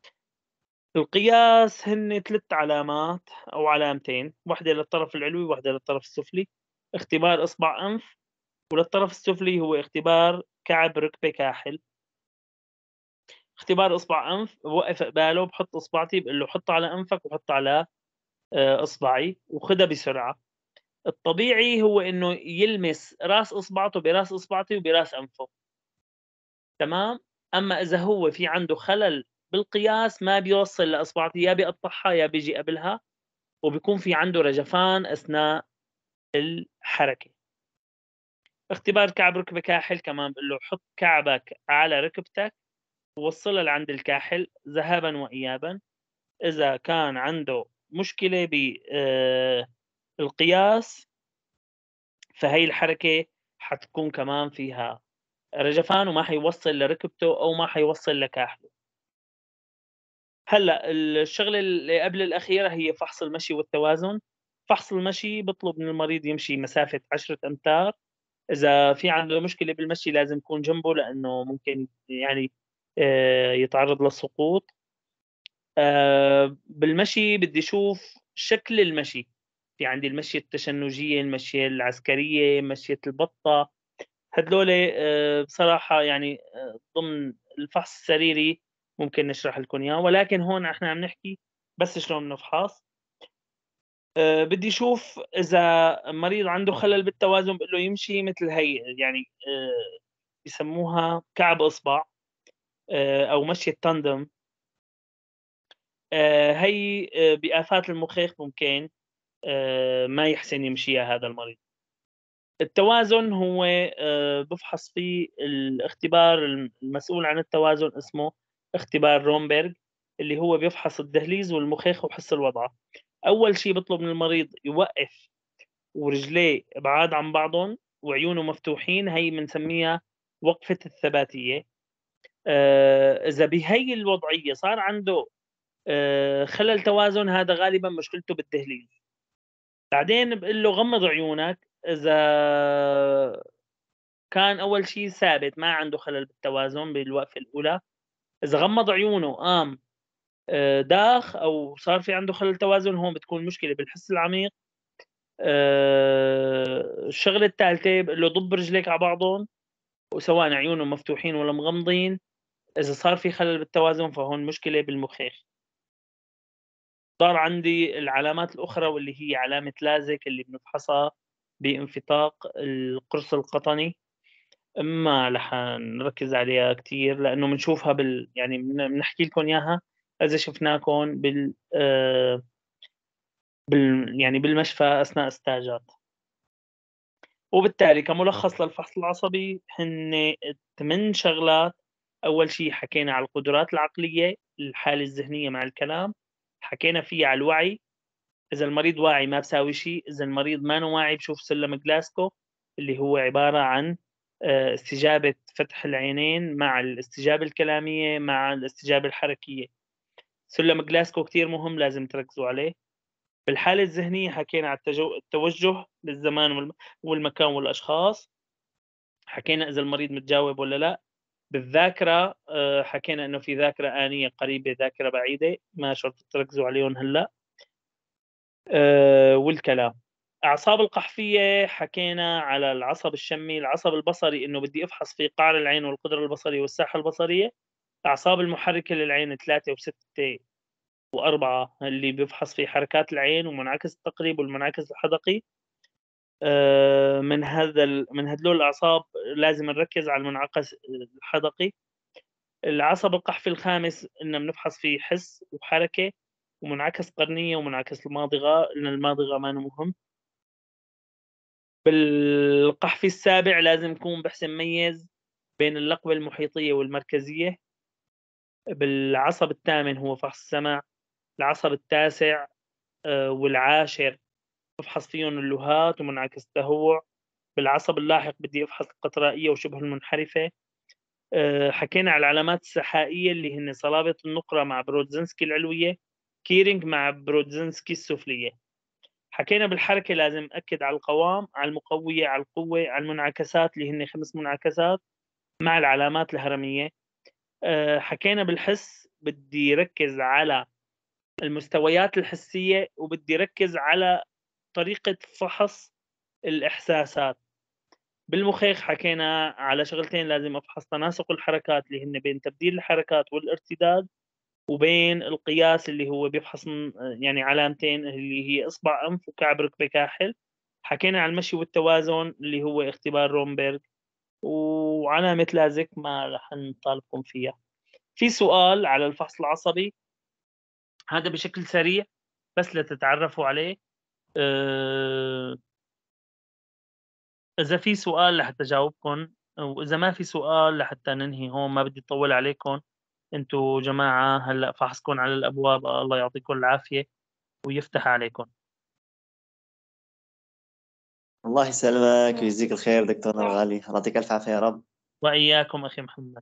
القياس هن ثلاث علامات أو علامتين، واحدة للطرف العلوي وواحدة للطرف السفلي. اختبار إصبع أنف، وللطرف السفلي هو اختبار كعب ركبة كاحل. اختبار إصبع أنف بوقّف قباله باحط إصبعتي باقول له حُط على أنفك وحُط على آآ إصبعي وخدها بسرعة. الطبيعي هو إنه يلمس راس إصبعته براس إصبعتي وبراس أنفه، تمام. أمّا إذا هو في عنده خلل بالقياس ما بيوصّل لإصبعتي يا بيقطّعها يا بييجي قبلها، وبيكون في عنده رجفان أثناء الحركة. اختبار كعب ركبة كاحل كمان باقول له حُط كعبك على ركبتك ووصّلها لعند الكاحل ذهابًا وإيابًا. إذا كان عنده مشكلة ب آآ القياس فهي الحركة حتكون كمان فيها رجفان وما حيوصّل لركبته أو ما حيوصّل لكاحله. هلأ الشغلة اللي قبل الأخيرة هي فحص المشي والتوازن. فحص المشي بيطلب من المريض يمشي مسافة عشرة أمتار. إذا في عنده مشكلة بالمشي لازم يكون جنبه لإنه ممكن يعني آآ يتعرّض للسقوط. آآ بالمشي بدي أشوف شكل المشي. في عندي المشية التشنجية، المشية العسكرية، مشية البطة. هدول آآ بصراحة يعني آآ ضمن الفحص السريري ممكن نشرح لكم إياه، ولكن هون إحنا عم نحكي بس شلون نفحص. آآ بدي أشوف إذا مريض عنده خلل بالتوازن باقول له يمشي مثل هي يعني آآ بيسموها كعب إصبع آآ أو مشية تاندem. آآ هي آآ بآفات المخيخ ممكن آآ ما يحسن يمشيها هذا المريض. التوازن هو آآ بافحص فيه الاختبار الم المسؤول عن التوازن اسمه اختبار رومبرج، اللي هو بيفحص الدهليز والمخيخ وحس الوضع. أول شي بيطلب من المريض يوقّف ورجليه بعاد عن بعضن وعيونه مفتوحين، هي بنسميها وقفة الثباتية. آآ إذا بهي الوضعية صار عنده آآ خلل توازن، هذا غالبًا مشكلته بالدهليز. بعدين باقول له غمّض عيونك. إذا كان أول شي ثابت ما عنده خلل بالتوازن بالوقفة الأولى، إذا غمّض عيونه قام آآ داخ أو صار في عنده خلل توازن، هون بتكون مشكلة بالحس العميق. آآ الشغلة التالتة باقول له ضُب رجليك على بعضن وسواء عيونه مفتوحين والّا مغمضين. إذا صار في خلل بالتوازن فهون مشكلة بالمخيخ. صار عندي العلامات الأخرى واللي هي علامة لازك اللي بنفحصها بانفتاق القرص القطني. ما رح نركّز عليها كتير لإنه بنشوفها بال يعني بن بنحكي لكم إياها إذا شفناكم بال آآ بال يعني بالمشفى أثناء استاجات. وبالتالي كملخص للفحص العصبي هن ثماني شغلات. أول شي حكينا على القدرات العقلية، الحالة الذهنية مع الكلام، حكينا فيها على الوعي. إذا المريض واعي ما بيساوي شي، إذا المريض مانو واعي بشوف سلم جلاسكو اللي هو عبارة عن آآ استجابة فتح العينين مع الاستجابة الكلامية مع الاستجابة الحركية. سلم جلاسكو كتير مهم لازم تركزوا عليه. بالحالة الذهنية حكينا على التجو التوجه للزمان والم والمكان والأشخاص. حكينا إذا المريض متجاوب والّا لأ. بالذاكرة آآ حكينا إنه في ذاكرة آنية قريبة، ذاكرة بعيدة، ما شرط تركزوا عليهم هلأ. آآ والكلام. أعصاب القحفية حكينا على العصب الشمي، العصب البصري إنه بدي أفحص في قعر العين والقدرة البصرية والساحة البصرية. الأعصاب المحركة للعين ثلاثة و6 و4 اللي بيفحص في حركات العين ومنعكس التقريب والمنعكس الحدقي. آآ من هذا ال من هدول الأعصاب لازم نركّز على المنعكس الحدقي. العصب القحفي الخامس إنه بنفحص فيه حس وحركة ومنعكس قرنية ومنعكس الماضغة، لأن الماضغة مانو مهم. بالقحفي السابع لازم يكون باحسن ميّز بين اللقبة المحيطية والمركزية. بالعصب الثامن هو فحص السمع. العصب التاسع آآ والعاشر بافحص فيهم اللُّهات ومنعكس التهوع. بالعصب اللاحق بدي أفحص القطرائية وشبه المنحرفة. آآ حكينا على العلامات السحائية اللي هن صلابة النقرة مع برودزنسكي العلوية، كيرينج مع برودزنسكي السفلية. حكينا بالحركة لازم أأكد على القوام، على المقوية، على القوة، على المنعكسات اللي هن خمس منعكسات مع العلامات الهرمية. آآ حكينا بالحس بدي ركّز على المستويات الحسية وبدي ركّز على طريقة فحص الإحساسات. بالمخيخ حكينا على شغلتين لازم أفحص تناسق الحركات اللي هن بين تبديل الحركات والارتداد، وبين القياس اللي هو بيفحص م يعني علامتين اللي هي إصبع أنف وكعب ركبة كاحل. حكينا على المشي والتوازن اللي هو اختبار رومبرج، وعلامة لازك ما رح نطالبكم فيها. في سؤال على الفحص العصبي هذا بشكل سريع بس لتتعرفوا عليه. آآ إذا في سؤال لحتى أجاوبكم، وإذا ما في سؤال لحتى ننهي هون ما بدي أطوّل عليكم. أنتم جماعة هلأ فحصكم على الأبواب، الله يعطيكم العافية ويفتح عليكم. الله يسلمك ويجزيك الخير دكتورنا الغالي، الله يعطيك الف عافيه يا رب. واياكم اخي محمد.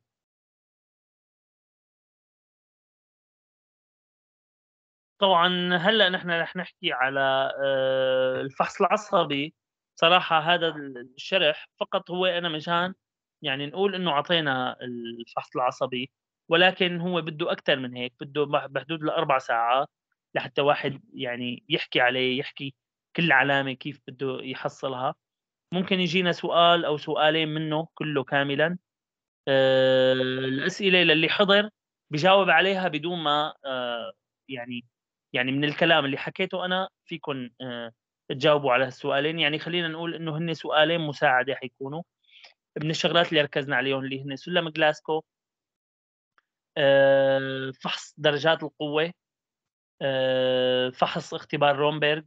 طبعا هلا نحن رح نحكي على آه، الفحص العصبي. صراحة هذا الشرح فقط هو أنا مشان يعني نقول إنه عطينا الفحص العصبي، ولكن هو بده أكثر من هيك، بده بح- بحدود الأربع ساعات لحتى واحد يعني يحكي عليه، يحكي كل علامة كيف بده يحصلها. ممكن يجينا سؤال أو سؤالين منه كله كاملا. آه، الأسئلة للي حضر بجاوب عليها بدون ما آه، يعني يعني من الكلام اللي حكيته أنا فيكن آه، تجاوبوا على السؤالين. يعني خلينا نقول إنه هن سؤالين مساعدة حيكونوا من الشغلات اللي ركزنا عليهم، اللي هن سلم جلاسكو، آه، فحص درجات القوة، آه، فحص اختبار رومبرغ،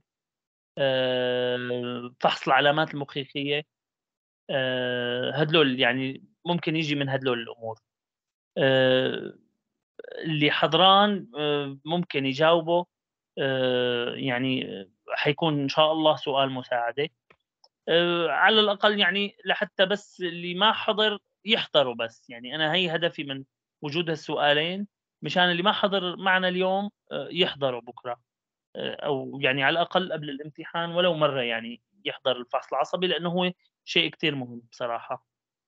آه، فحص العلامات المخيخية. آه، هدول يعني ممكن يجي من هدول الأمور. آه، اللي حضران آه، ممكن يجاوبوا، آه، يعني آه، حيكون إن شاء الله سؤال مساعدة آه، على الأقل، يعني لحتى بس اللي ما حضر يحضروا. بس يعني أنا هي هدفي من وجود هالسؤالين، مشان اللي ما حضر معنا اليوم آه، يحضروا بكرة، آه، أو يعني على الأقل قبل الامتحان ولو مرة يعني يحضر الفحص العصبي، لأنه هو شيء كتير مهم بصراحة.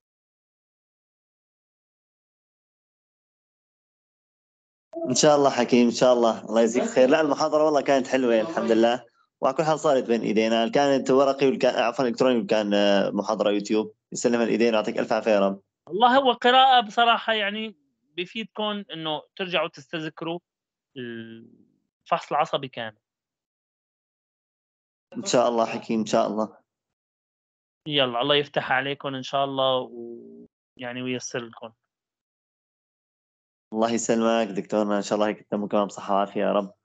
ان شاء الله حكيم، ان شاء الله الله يجزيك خير. لا المحاضره والله كانت حلوه الحمد لله، وعلى كل حال صارت بين ايدينا، كانت ورقي وكان عفوا الكتروني وكان آه، محاضره يوتيوب. يسلم الايدين ويعطيك الف عافيه يا رب. والله هو قراءة بصراحة يعني بيفيدكم إنه ترجعوا تستذكروا الفحص العصبي كامل. ان شاء الله حكيم ان شاء الله. يلا الله يفتح عليكم إن شاء الله، ويعني وييسر لكم. الله يسلمك دكتورنا، ان شاء الله يكتمكم بصحه وعافيه يا رب.